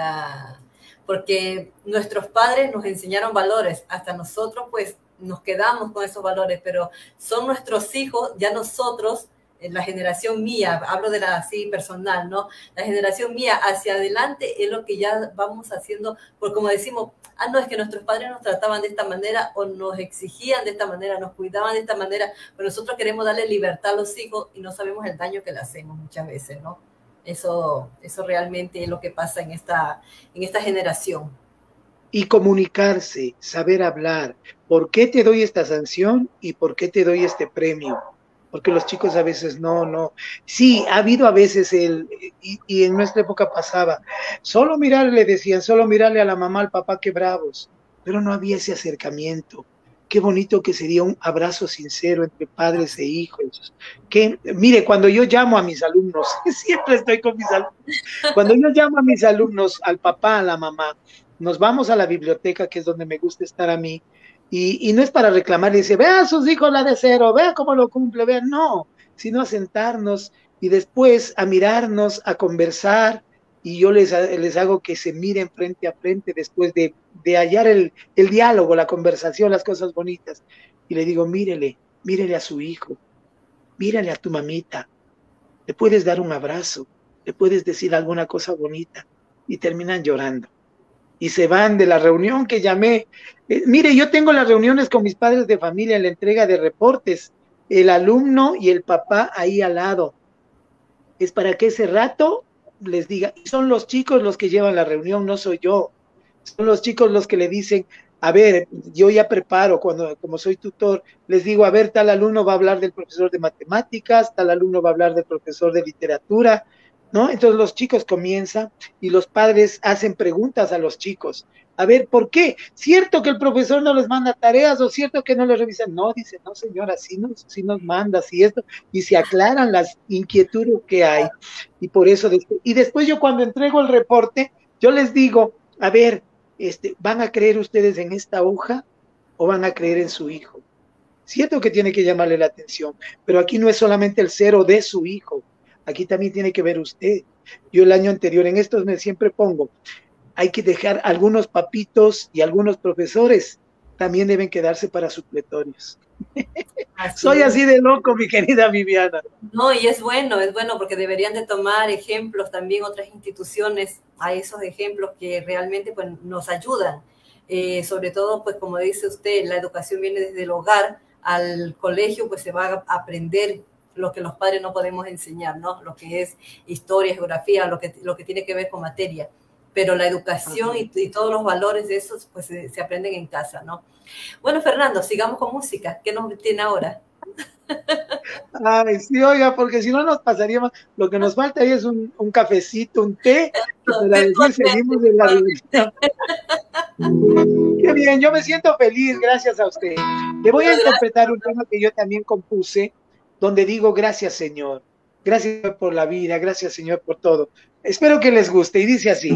porque nuestros padres nos enseñaron valores, hasta nosotros pues nos quedamos con esos valores, pero son nuestros hijos, ya nosotros en la generación mía, hablo de la así personal, ¿no? La generación mía hacia adelante es lo que ya vamos haciendo, porque como decimos, no, es que nuestros padres nos trataban de esta manera o nos exigían de esta manera, nos cuidaban de esta manera, pero nosotros queremos darle libertad a los hijos y no sabemos el daño que le hacemos muchas veces, ¿no? Eso realmente es lo que pasa en esta generación. Y comunicarse, saber hablar. ¿Por qué te doy esta sanción y por qué te doy este premio? Porque los chicos a veces no. Sí, ha habido a veces y en nuestra época pasaba, solo mirarle, decían, solo mirarle a la mamá, al papá, qué bravos, pero no había ese acercamiento. Qué bonito que sería un abrazo sincero entre padres e hijos. Que, mire, cuando yo llamo a mis alumnos, siempre estoy con mis alumnos, cuando yo llamo a mis alumnos, al papá, a la mamá, nos vamos a la biblioteca, que es donde me gusta estar a mí, y no es para reclamar y decir, vea a sus hijos la de cero, vea cómo lo cumple, vea, no, sino a sentarnos y después a mirarnos, a conversar, y yo les hago que se miren frente a frente después de hallar el diálogo, la conversación, las cosas bonitas, y le digo, mírele a su hijo, mírale a tu mamita, le puedes dar un abrazo, le puedes decir alguna cosa bonita, y terminan llorando. Y se van de la reunión que llamé. Mire, yo tengo las reuniones con mis padres de familia en la entrega de reportes, el alumno y el papá ahí al lado. Es para que ese rato les diga, y son los chicos los que llevan la reunión, no soy yo. Son los chicos los que le dicen, a ver, yo ya preparo, como soy tutor, les digo, a ver, tal alumno va a hablar del profesor de matemáticas, tal alumno va a hablar del profesor de literatura, ¿no? Entonces los chicos comienzan y los padres hacen preguntas a los chicos. A ver, ¿por qué? ¿Cierto que el profesor no les manda tareas o cierto que no les revisan? No, dice, no señora, sí nos manda, sí esto, y se aclaran las inquietudes que hay. Y por eso, y después yo cuando entrego el reporte, yo les digo, a ver, ¿van a creer ustedes en esta hoja o van a creer en su hijo? Cierto que tiene que llamarle la atención, pero aquí no es solamente el cero de su hijo, aquí también tiene que ver usted. Yo el año anterior, en estos me siempre pongo, hay que dejar algunos papitos y algunos profesores también deben quedarse para supletorios. Soy así de loco, mi querida Viviana. No, y es bueno porque deberían de tomar ejemplos también otras instituciones a esos ejemplos que realmente pues, nos ayudan. Sobre todo, pues como dice usted, la educación viene desde el hogar al colegio, pues se va a aprender lo que los padres no podemos enseñar, ¿no? Lo que es historia, geografía, lo que tiene que ver con materia. Pero la educación y todos los valores de esos, pues se aprenden en casa, ¿no? Bueno, Fernando, sigamos con música. ¿Qué nos tiene ahora? Ay, sí, oiga, porque si no nos pasaríamos, lo que nos falta ahí es un cafecito, un té, y para decir seguimos en la religión. Qué bien, yo me siento feliz, gracias a usted. Le voy a interpretar un tema que yo también compuse, donde digo gracias Señor, gracias por la vida, gracias Señor por todo. Espero que les guste, y dice así.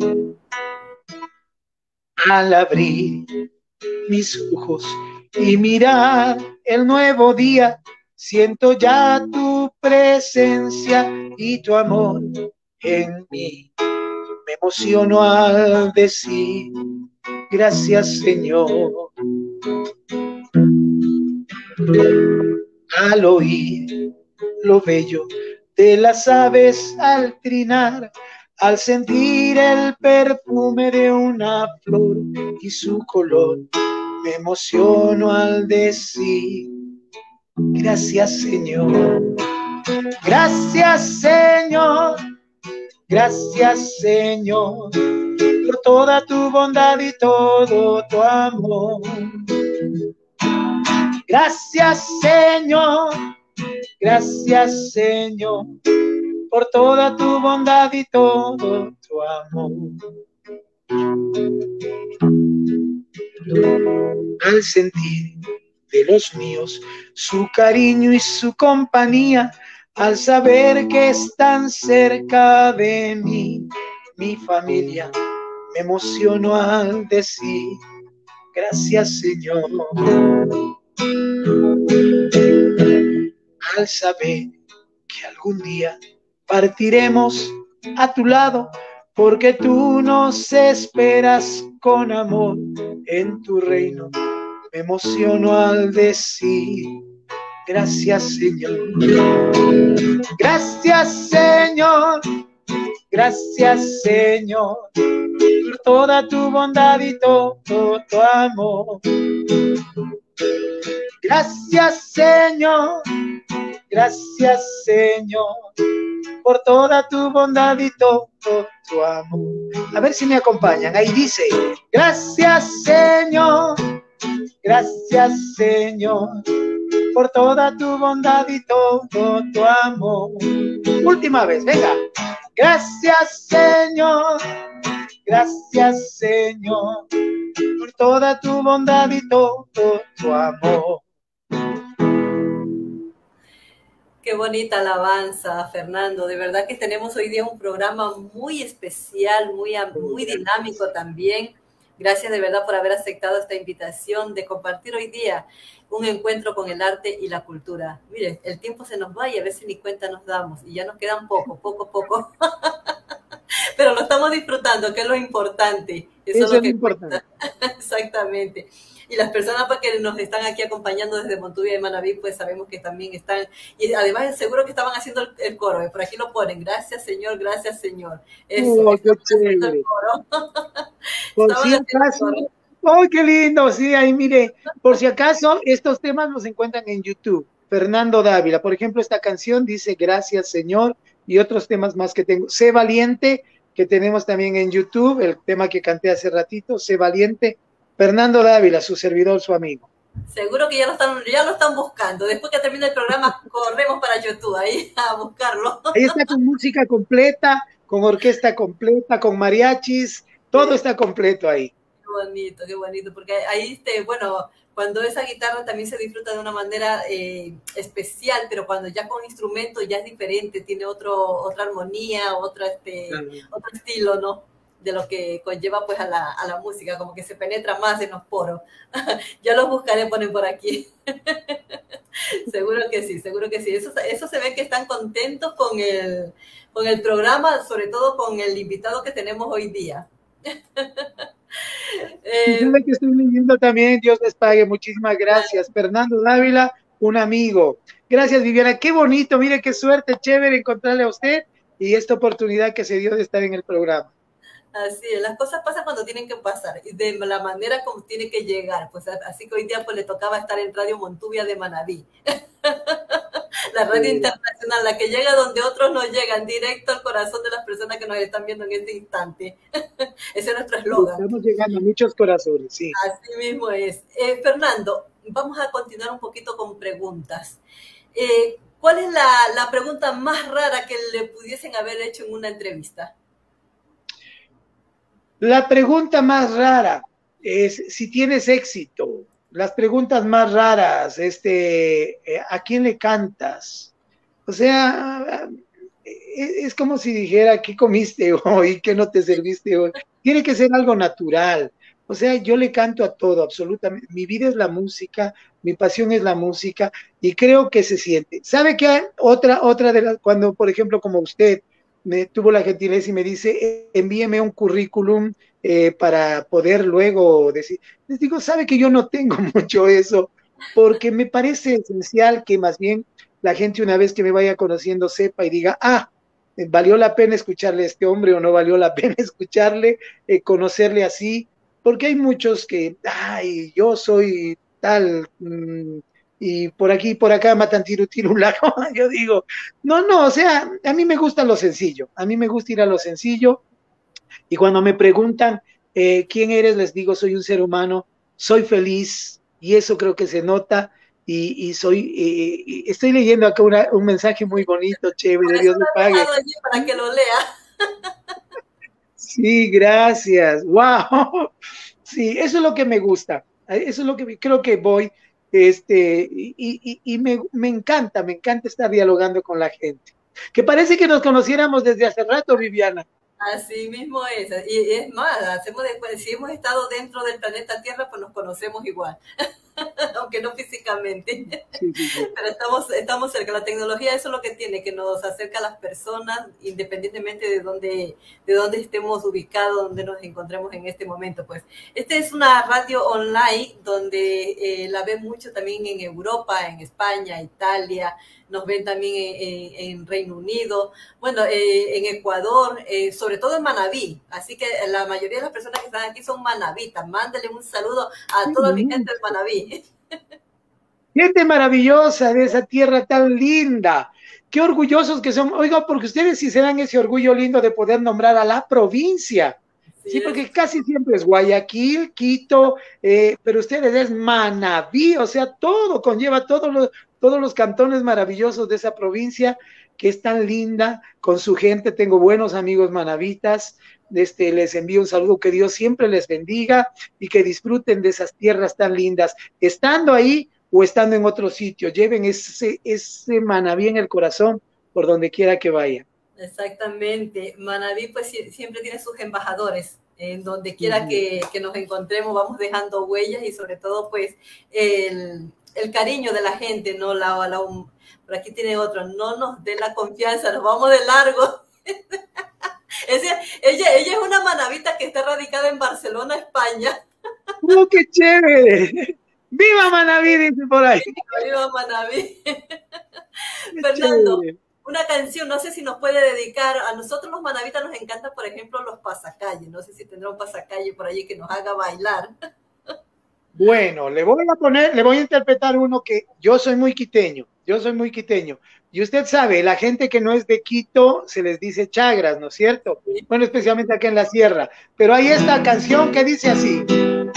Al abrir mis ojos y mirar el nuevo día, siento ya tu presencia y tu amor en mí. Me emociono al decir gracias Señor. Al oír lo bello de las aves al trinar, al sentir el perfume de una flor y su color, me emociono al decir gracias Señor. Gracias Señor, gracias Señor, por toda tu bondad y todo tu amor. Gracias Señor, gracias Señor, por toda tu bondad y todo tu amor. Al sentir de los míos su cariño y su compañía, al saber que están cerca de mí, mi familia, me emociono al decir gracias Señor. Al saber que algún día partiremos a tu lado, porque tú nos esperas con amor en tu reino, me emociono al decir Gracias, Señor. Gracias, Señor. Gracias, Señor, por toda tu bondad y todo tu amor. Gracias, Señor. Gracias, Señor, por toda tu bondad y todo tu amor. A ver si me acompañan. Ahí dice, gracias, Señor. Gracias, Señor, por toda tu bondad y todo tu amor. Última vez, venga. Gracias, Señor. Gracias, Señor, por toda tu bondad y todo tu amor. Qué bonita alabanza, Fernando. De verdad que tenemos hoy día un programa muy especial, muy dinámico también. Gracias de verdad por haber aceptado esta invitación de compartir hoy día un encuentro con el arte y la cultura. Mire, el tiempo se nos va y a veces ni cuenta nos damos y ya nos quedan poco. Pero lo estamos disfrutando, que es lo importante. Eso es lo que importante. Exactamente. Y las personas que nos están aquí acompañando desde Montuvia y Manabí, pues sabemos que también están, y además seguro que estaban haciendo el coro, por aquí lo ponen, gracias Señor, gracias Señor. Eso, qué chévere. Por si acaso, qué lindo, sí, ahí mire, por si acaso, estos temas los encuentran en YouTube. Fernando Dávila, por ejemplo, esta canción dice gracias Señor, y otros temas más que tengo. Sé Valiente, que tenemos también en YouTube, el tema que canté hace ratito, Sé Valiente. Fernando Dávila, su servidor, su amigo. Seguro que ya lo están buscando. Después que termine el programa, corremos para YouTube ahí a buscarlo. Ahí está con música completa, con orquesta completa, con mariachis, todo está completo ahí. Qué bonito, porque ahí, bueno, cuando esa guitarra también se disfruta de una manera especial, pero cuando ya con instrumento ya es diferente, tiene otra armonía, otro estilo, ¿no? De lo que conlleva pues a la música, como que se penetra más en los poros. Ya los buscaré, ponen por aquí. Seguro que sí. Eso se ve que están contentos con el programa, sobre todo con el invitado que tenemos hoy día. Yo que estoy leyendo también, Dios les pague, muchísimas gracias. Fernando Dávila, un amigo. Gracias, Viviana, qué bonito, mire qué suerte, chévere encontrarle a usted y esta oportunidad que se dio de estar en el programa. Así es, las cosas pasan cuando tienen que pasar, y de la manera como tiene que llegar, pues así que hoy día pues le tocaba estar en Radio Montuvia de Manabí. La radio internacional, la que llega donde otros no llegan, directo al corazón de las personas que nos están viendo en este instante. Ese es nuestro eslogan. Estamos llegando a muchos corazones, sí. Así mismo es. Fernando, vamos a continuar un poquito con preguntas. ¿Cuál es la pregunta más rara que le pudiesen haber hecho en una entrevista? La pregunta más rara es si tienes éxito. Las preguntas más raras, ¿a quién le cantas? O sea, es como si dijera, ¿qué comiste hoy? ¿Qué no te serviste hoy? Tiene que ser algo natural. O sea, yo le canto a todo, absolutamente. Mi vida es la música, mi pasión es la música, y creo que se siente. ¿Sabe qué? Otra de las, cuando, por ejemplo, como usted me tuvo la gentileza y me dice, envíeme un currículum para poder luego decir, les digo, sabe que yo no tengo mucho eso, porque me parece esencial que más bien la gente una vez que me vaya conociendo sepa y diga, valió la pena escucharle a este hombre o no valió la pena escucharle, conocerle así, porque hay muchos que, yo soy tal, y por aquí y por acá matan tirulaco. Yo digo, no, o sea, a mí me gusta lo sencillo, a mí me gusta ir a lo sencillo, y cuando me preguntan quién eres, les digo, soy un ser humano, soy feliz, y eso creo que se nota, y estoy leyendo acá un mensaje muy bonito, chévere, Dios le pague. Para que lo lea. Sí, gracias, wow, sí, eso es lo que me gusta, eso es lo que creo que voy, y me encanta estar dialogando con la gente, que parece que nos conociéramos desde hace rato, Viviana. Así mismo es, y es más, si hemos estado dentro del planeta Tierra, pues nos conocemos igual. aunque no físicamente. Sí, sí, sí. Pero estamos cerca. La tecnología, eso es lo que tiene, que nos acerca a las personas, independientemente de dónde estemos ubicados, donde nos encontremos en este momento. Pues esta es una radio online donde la ven mucho también en Europa, en España, Italia, nos ven también en Reino Unido, bueno, en Ecuador, sobre todo en Manabí. Así que la mayoría de las personas que están aquí son manabitas. Mándale un saludo a toda mi gente de Manabí. Gente maravillosa de esa tierra tan linda. Qué orgullosos que son. Oiga, porque ustedes sí se dan ese orgullo lindo de poder nombrar a la provincia. Sí, porque casi siempre es Guayaquil, Quito, pero ustedes es Manabí, o sea, todo conlleva todos los cantones maravillosos de esa provincia que es tan linda, con su gente. Tengo buenos amigos manabitas. Les envío un saludo, que Dios siempre les bendiga y que disfruten de esas tierras tan lindas. Estando ahí o estando en otro sitio, lleven ese Manabí en el corazón por donde quiera que vayan. Exactamente. Manabí pues siempre tiene sus embajadores. En donde quiera que nos encontremos, vamos dejando huellas y sobre todo pues el cariño de la gente, ¿no? Por aquí tiene otro, no nos dé la confianza, nos vamos de largo. Ella es una manabita que está radicada en Barcelona, España. ¡Oh, qué chévere! ¡Viva Manabí! Dice por ahí. ¡Viva Manabí! Fernando, chévere. Una canción, no sé si nos puede dedicar, a nosotros los manabitas nos encantan, por ejemplo, los pasacalles, no sé si tendrá un pasacalle por allí que nos haga bailar. Bueno, le voy a interpretar uno que yo soy muy quiteño, y usted sabe, la gente que no es de Quito se les dice chagras, ¿no es cierto? Sí. Bueno, especialmente aquí en la sierra, pero hay esta canción que dice así,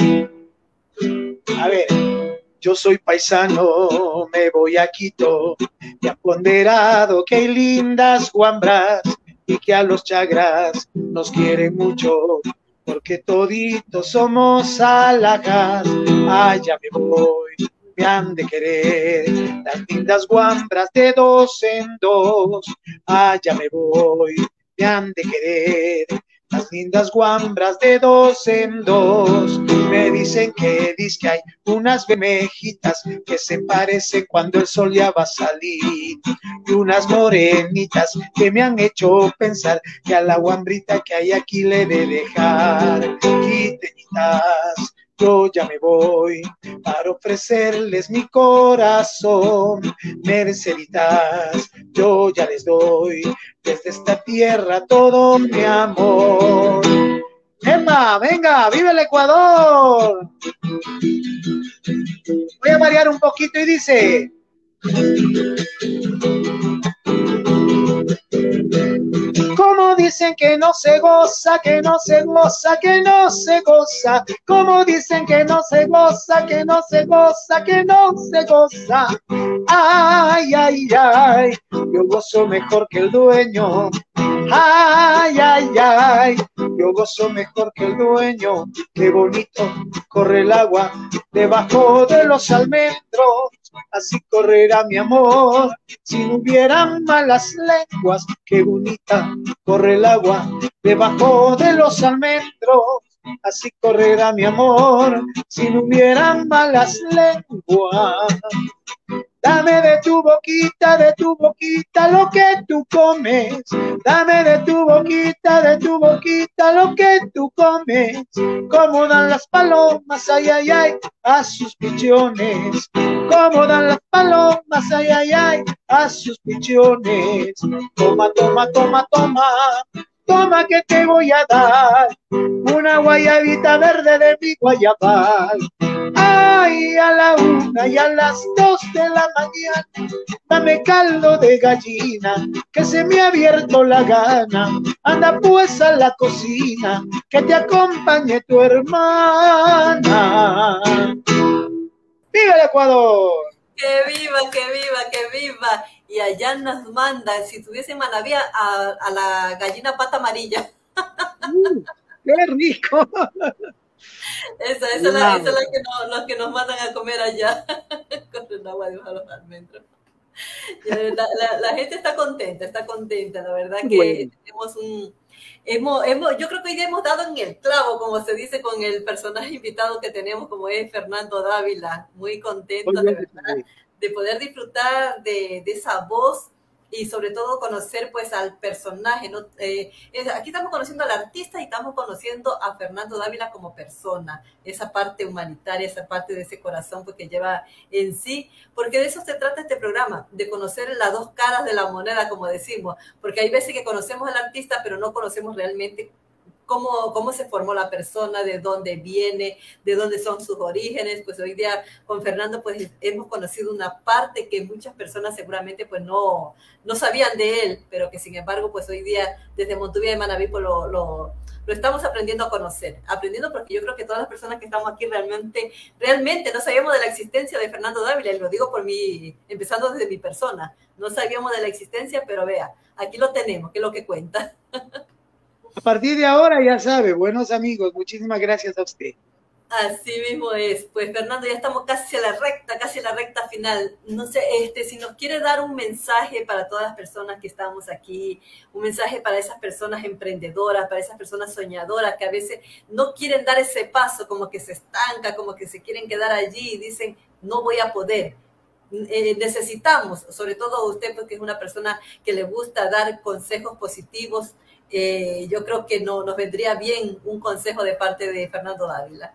a ver, yo soy paisano, me voy a Quito, y han ponderado que hay lindas guambras y que a los chagras nos quieren mucho, porque toditos somos alhajas. Allá me voy, me han de querer las lindas guambras de 2 en 2. Allá me voy, me han de querer las lindas guambras de 2 en 2. Me dicen que hay unas bemejitas que se parecen cuando el sol ya va a salir, y unas morenitas que me han hecho pensar que a la guambrita que hay aquí le de dejar. Quiteñitas, yo ya me voy para ofrecerles mi corazón. Merceditas, yo ya les doy desde esta tierra todo mi amor. ¡Epa! ¡Venga! ¡Viva el Ecuador! Voy a variar un poquito y dice... Como dicen que no se goza, que no se goza, que no se goza. Como dicen que no se goza, que no se goza, que no se goza. Ay, ay, ay, yo gozo mejor que el dueño. Ay, ay, ay, yo gozo mejor que el dueño. Qué bonito corre el agua debajo de los almendros. Así correrá mi amor si no hubieran malas lenguas. Qué bonita corre el agua debajo de los almendros. Así correrá mi amor si no hubieran malas lenguas. Dame de tu boquita lo que tú comes. Dame de tu boquita lo que tú comes. Como dan las palomas, ay, ay, ay, a sus pichones. Como dan las palomas, ay, ay, ay, a sus pichones. Toma, toma, toma, toma. Toma que te voy a dar una guayabita verde de mi guayabal. Ay, a la 1 y a las 2 de la mañana, dame caldo de gallina, que se me ha abierto la gana. Anda pues a la cocina, que te acompañe tu hermana. ¡Viva el Ecuador! ¡Que viva, que viva, que viva! Y allá nos mandan, si tuviese Manabí, a la gallina pata amarilla. ¡Qué rico! Esa es la que los que nos mandan a comer allá con el agua de los almendros. La gente está contenta, la verdad que Bueno. tenemos yo creo que hoy día hemos dado en el clavo, como se dice, con el personaje invitado que tenemos, como es Fernando Dávila, muy contentos de verdad de poder disfrutar de esa voz y sobre todo conocer pues al personaje, ¿no? Aquí estamos conociendo al artista y estamos conociendo a Fernando Dávila como persona, esa parte humanitaria, esa parte de ese corazón pues, que lleva en sí, porque de eso se trata este programa, de conocer las dos caras de la moneda, como decimos, porque hay veces que conocemos al artista, pero no conocemos realmente cómo se formó la persona, de dónde viene, de dónde son sus orígenes. Pues hoy día con Fernando pues hemos conocido una parte que muchas personas seguramente pues no sabían de él, pero que sin embargo pues hoy día desde Montuvia de Manabí pues lo estamos aprendiendo a conocer, aprendiendo porque yo creo que todas las personas que estamos aquí realmente no sabíamos de la existencia de Fernando Dávila, y lo digo por mí, empezando desde mi persona, no sabíamos de la existencia, pero vea, aquí lo tenemos, que es lo que cuenta. A partir de ahora ya sabe, buenos amigos, muchísimas gracias a usted. Así mismo es. Pues Fernando, ya estamos casi a la recta final. No sé, si nos quiere dar un mensaje para todas las personas que estamos aquí, un mensaje para esas personas emprendedoras, para esas personas soñadoras que a veces no quieren dar ese paso, como que se estanca, como que se quieren quedar allí y dicen, no voy a poder. Necesitamos, sobre todo usted, porque es una persona que le gusta dar consejos positivos, yo creo que nos vendría bien un consejo de parte de Fernando Dávila.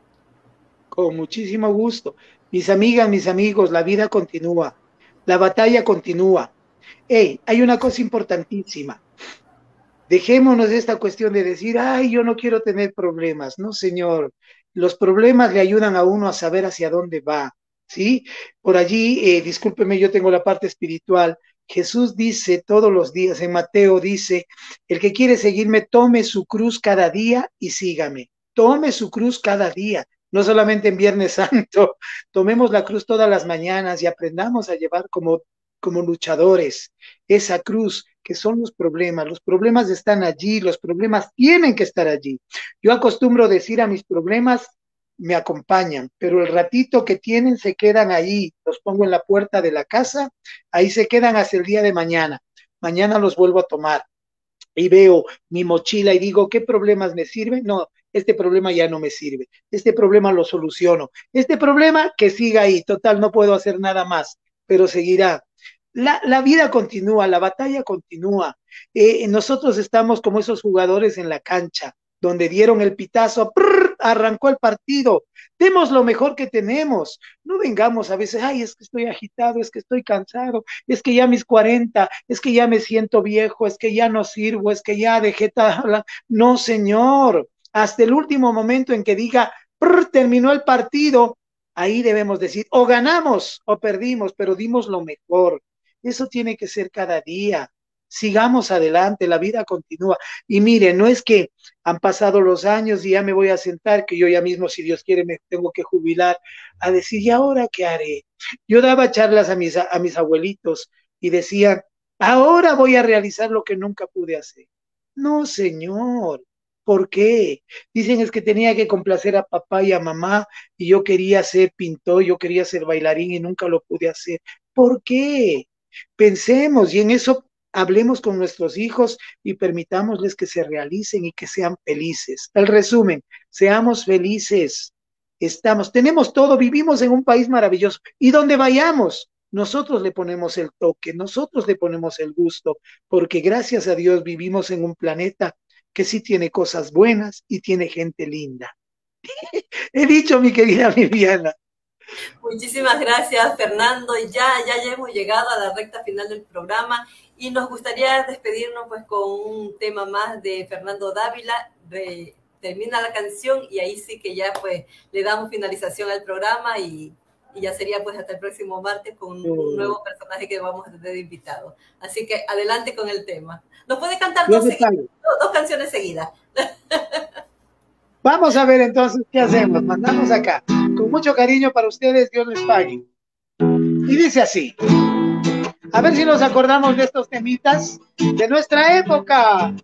Con muchísimo gusto. Mis amigas, mis amigos, la vida continúa, la batalla continúa. Hey, hay una cosa importantísima. Dejémonos de esta cuestión de decir, ay, yo no quiero tener problemas. No, señor. Los problemas le ayudan a uno a saber hacia dónde va, ¿sí? Por allí, discúlpeme, yo tengo la parte espiritual. Jesús dice todos los días, en Mateo dice, el que quiere seguirme, tome su cruz cada día y sígame. Tome su cruz cada día, no solamente en Viernes Santo. Tomemos la cruz todas las mañanas y aprendamos a llevar como luchadores esa cruz, que son los problemas están allí, los problemas tienen que estar allí. Yo acostumbro decir a mis problemas, me acompañan, pero el ratito que tienen se quedan ahí, los pongo en la puerta de la casa, ahí se quedan hasta el día de mañana, mañana los vuelvo a tomar y veo mi mochila y digo, ¿qué problemas me sirven? No, este problema ya no me sirve, este problema lo soluciono, este problema que siga ahí, total, no puedo hacer nada más, pero seguirá. La vida continúa, la batalla continúa. Nosotros estamos como esos jugadores en la cancha, donde dieron el pitazo, ¡prr! Arrancó el partido. Demos lo mejor que tenemos. No vengamos a veces, ay, es que estoy agitado, es que estoy cansado, es que ya mis 40, es que ya me siento viejo, es que ya no sirvo, es que ya dejé tabla. No, señor. Hasta el último momento en que diga, ¡prr! Terminó el partido, ahí debemos decir, o ganamos o perdimos, pero dimos lo mejor. Eso tiene que ser cada día. Sigamos adelante, la vida continúa. Y mire, no es que han pasado los años y ya me voy a sentar, que yo ya mismo, si Dios quiere, me tengo que jubilar, a decir, ¿y ahora qué haré? Yo daba charlas a mis abuelitos y decía, ahora voy a realizar lo que nunca pude hacer. No, señor. ¿Por qué? Dicen es que tenía que complacer a papá y a mamá y yo quería ser pintor, yo quería ser bailarín y nunca lo pude hacer. ¿Por qué? Pensemos y en eso hablemos con nuestros hijos y permitámosles que se realicen y que sean felices. El resumen, seamos felices. Tenemos todo, vivimos en un país maravilloso y donde vayamos, nosotros le ponemos el toque, nosotros le ponemos el gusto, porque gracias a Dios vivimos en un planeta que sí tiene cosas buenas y tiene gente linda. He dicho, mi querida Viviana. Muchísimas gracias, Fernando. Ya hemos llegado a la recta final del programa y nos gustaría despedirnos pues con un tema más de Fernando Dávila. Termina la canción y ahí sí que ya pues le damos finalización al programa y ya sería pues hasta el próximo martes con un nuevo personaje que vamos a tener invitado. Así que adelante con el tema. ¿Nos puede cantar dos canciones seguidas? Vamos a ver entonces qué hacemos. Mandamos acá. Con mucho cariño para ustedes, Dios les pague. Y dice así. A ver si nos acordamos de estos temitas de nuestra época.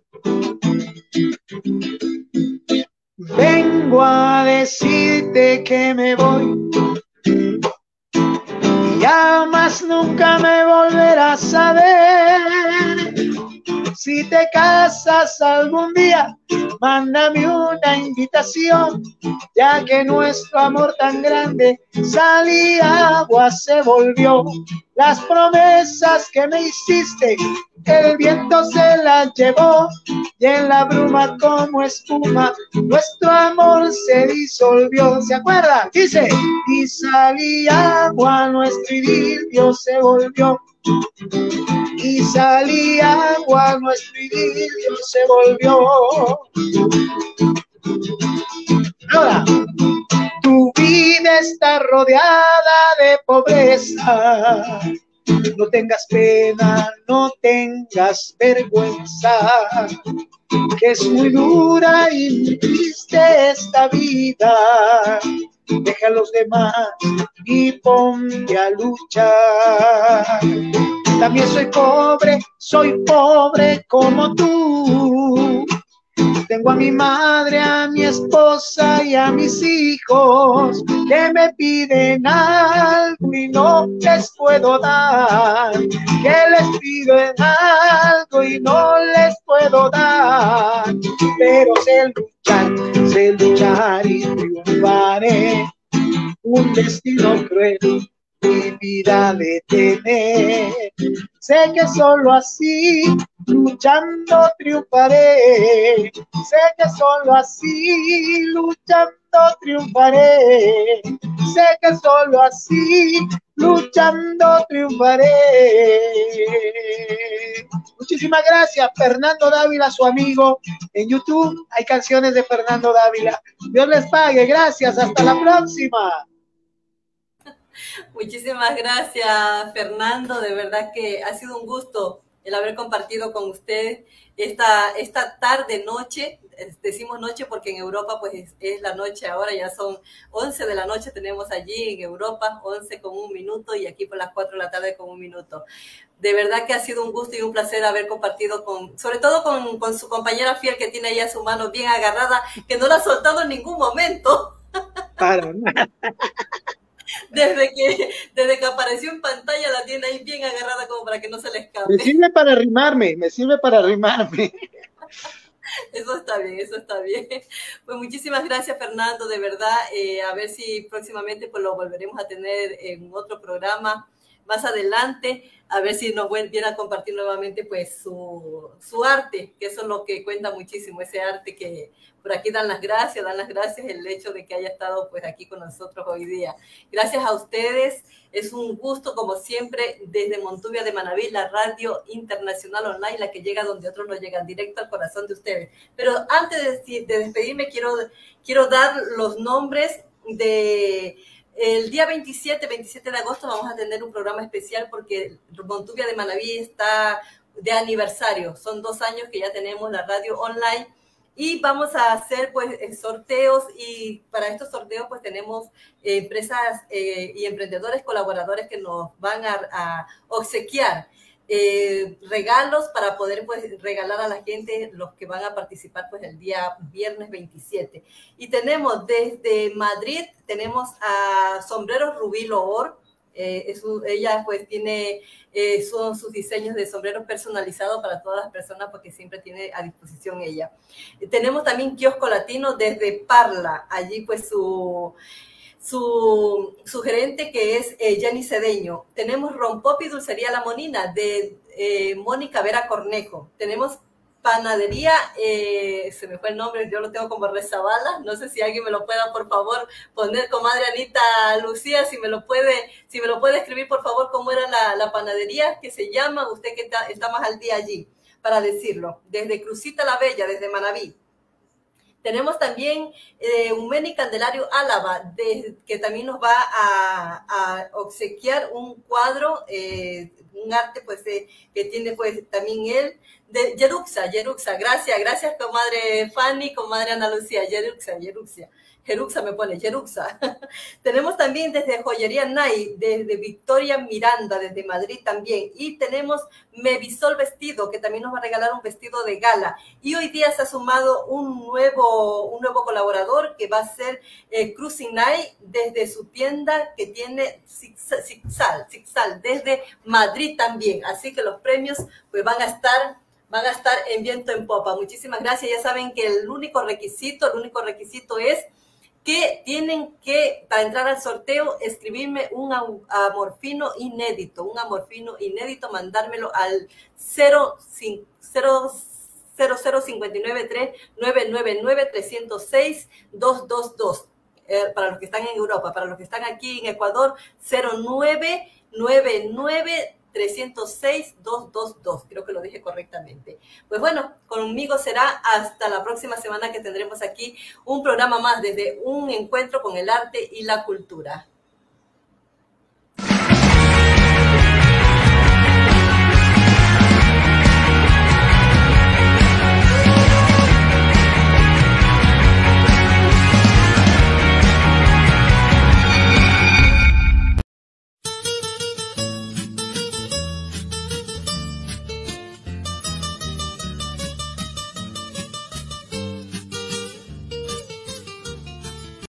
Vengo a decirte que me voy y ya más nunca me volveré vas a ver. Si te casas algún día, mándame una invitación, ya que nuestro amor tan grande sal y agua se volvió. Las promesas que me hiciste, el viento se las llevó, y en la bruma como espuma, nuestro amor se disolvió. ¿Se acuerdan? Dice, y sal y agua, nuestro idilio se volvió. Y sal y agua, nuestro idilio se volvió. Ahora, tu vida está rodeada de pobreza. No tengas pena, no tengas vergüenza, que es muy dura y muy triste esta vida. Deja a los demás y ponte a luchar. También soy pobre como tú. Tengo a mi madre, a mi esposa y a mis hijos que me piden algo y no les puedo dar. Que les piden algo y no les puedo dar. Pero sé luchar y triunfaré. Un destino cruel mi vida detener. Sé que solo así, luchando triunfaré. Sé que solo así, luchando triunfaré. Sé que solo así, luchando triunfaré. Muchísimas gracias, Fernando Dávila, su amigo. En YouTube hay canciones de Fernando Dávila. Dios les pague, gracias, hasta la próxima. Muchísimas gracias, Fernando. De verdad que ha sido un gusto el haber compartido con usted esta tarde, noche. Decimos noche porque en Europa pues es la noche ahora, ya son 11 de la noche, tenemos allí en Europa 11 con 1 minuto y aquí por las 4 de la tarde con 1 minuto. De verdad que ha sido un gusto y un placer haber compartido sobre todo con su compañera fiel que tiene ahí a su mano bien agarrada, que no la ha soltado en ningún momento. Para nada. Desde que apareció en pantalla la tiene ahí bien agarrada como para que no se le escape. Me sirve para arrimarme. Eso está bien, eso está bien. Pues muchísimas gracias, Fernando, de verdad. A ver si próximamente pues lo volveremos a tener en otro programa más adelante, a ver si nos viene a compartir nuevamente pues su arte, que eso es lo que cuenta muchísimo, ese arte que por aquí dan las gracias el hecho de que haya estado pues aquí con nosotros hoy día. Gracias a ustedes, es un gusto como siempre desde Montuvia de Manabí, la radio internacional online, la que llega donde otros no llegan, directo al corazón de ustedes. Pero antes de despedirme quiero dar los nombres de... El día 27 de agosto vamos a tener un programa especial porque Montuvia de Manabí está de aniversario. Son 2 años que ya tenemos la radio online y vamos a hacer pues sorteos y para estos sorteos pues tenemos empresas y emprendedores colaboradores que nos van a obsequiar regalos para poder pues regalar a la gente los que van a participar pues el día viernes 27. Y tenemos desde Madrid, tenemos a Sombreros Rubí Loor. Ella pues tiene son sus diseños de sombreros personalizados para todas las personas porque siempre tiene a disposición ella. Tenemos también Kiosco Latino desde Parla, allí pues su gerente que es Jenny Cedeño. Tenemos Rompop y Dulcería La Monina de Mónica Vera Cornejo. Tenemos panadería, se me fue el nombre, yo lo tengo como Rezabala, no sé si alguien me lo pueda por favor poner, comadre Anita Lucía, si me lo puede escribir por favor cómo era la panadería que se llama, usted que está más al día allí, para decirlo, desde Crucita la Bella, desde Manabí. Tenemos también Humeni Candelario Álava, que también nos va a obsequiar un cuadro, un arte pues que tiene pues también él de Yeruxa. Gracias, comadre Fanny, comadre Ana Lucía. Jeruxa me pone, Jeruxa. Tenemos también desde Joyería Nay, desde Victoria Miranda, desde Madrid también. Y tenemos Mevisol Vestido, que también nos va a regalar un vestido de gala. Y hoy día se ha sumado un nuevo colaborador, que va a ser Cruising Night, desde su tienda que tiene Zixal, desde Madrid también. Así que los premios pues van a estar en viento en popa. Muchísimas gracias. Ya saben que el único requisito es que tienen que, para entrar al sorteo, escribirme un amorfino inédito, mandármelo al 00593999306-222. Para los que están en Europa, para los que están aquí en Ecuador, 0999-306-222. Creo que lo dije correctamente. Pues bueno, conmigo será hasta la próxima semana, que tendremos aquí un programa más desde un encuentro con el arte y la cultura.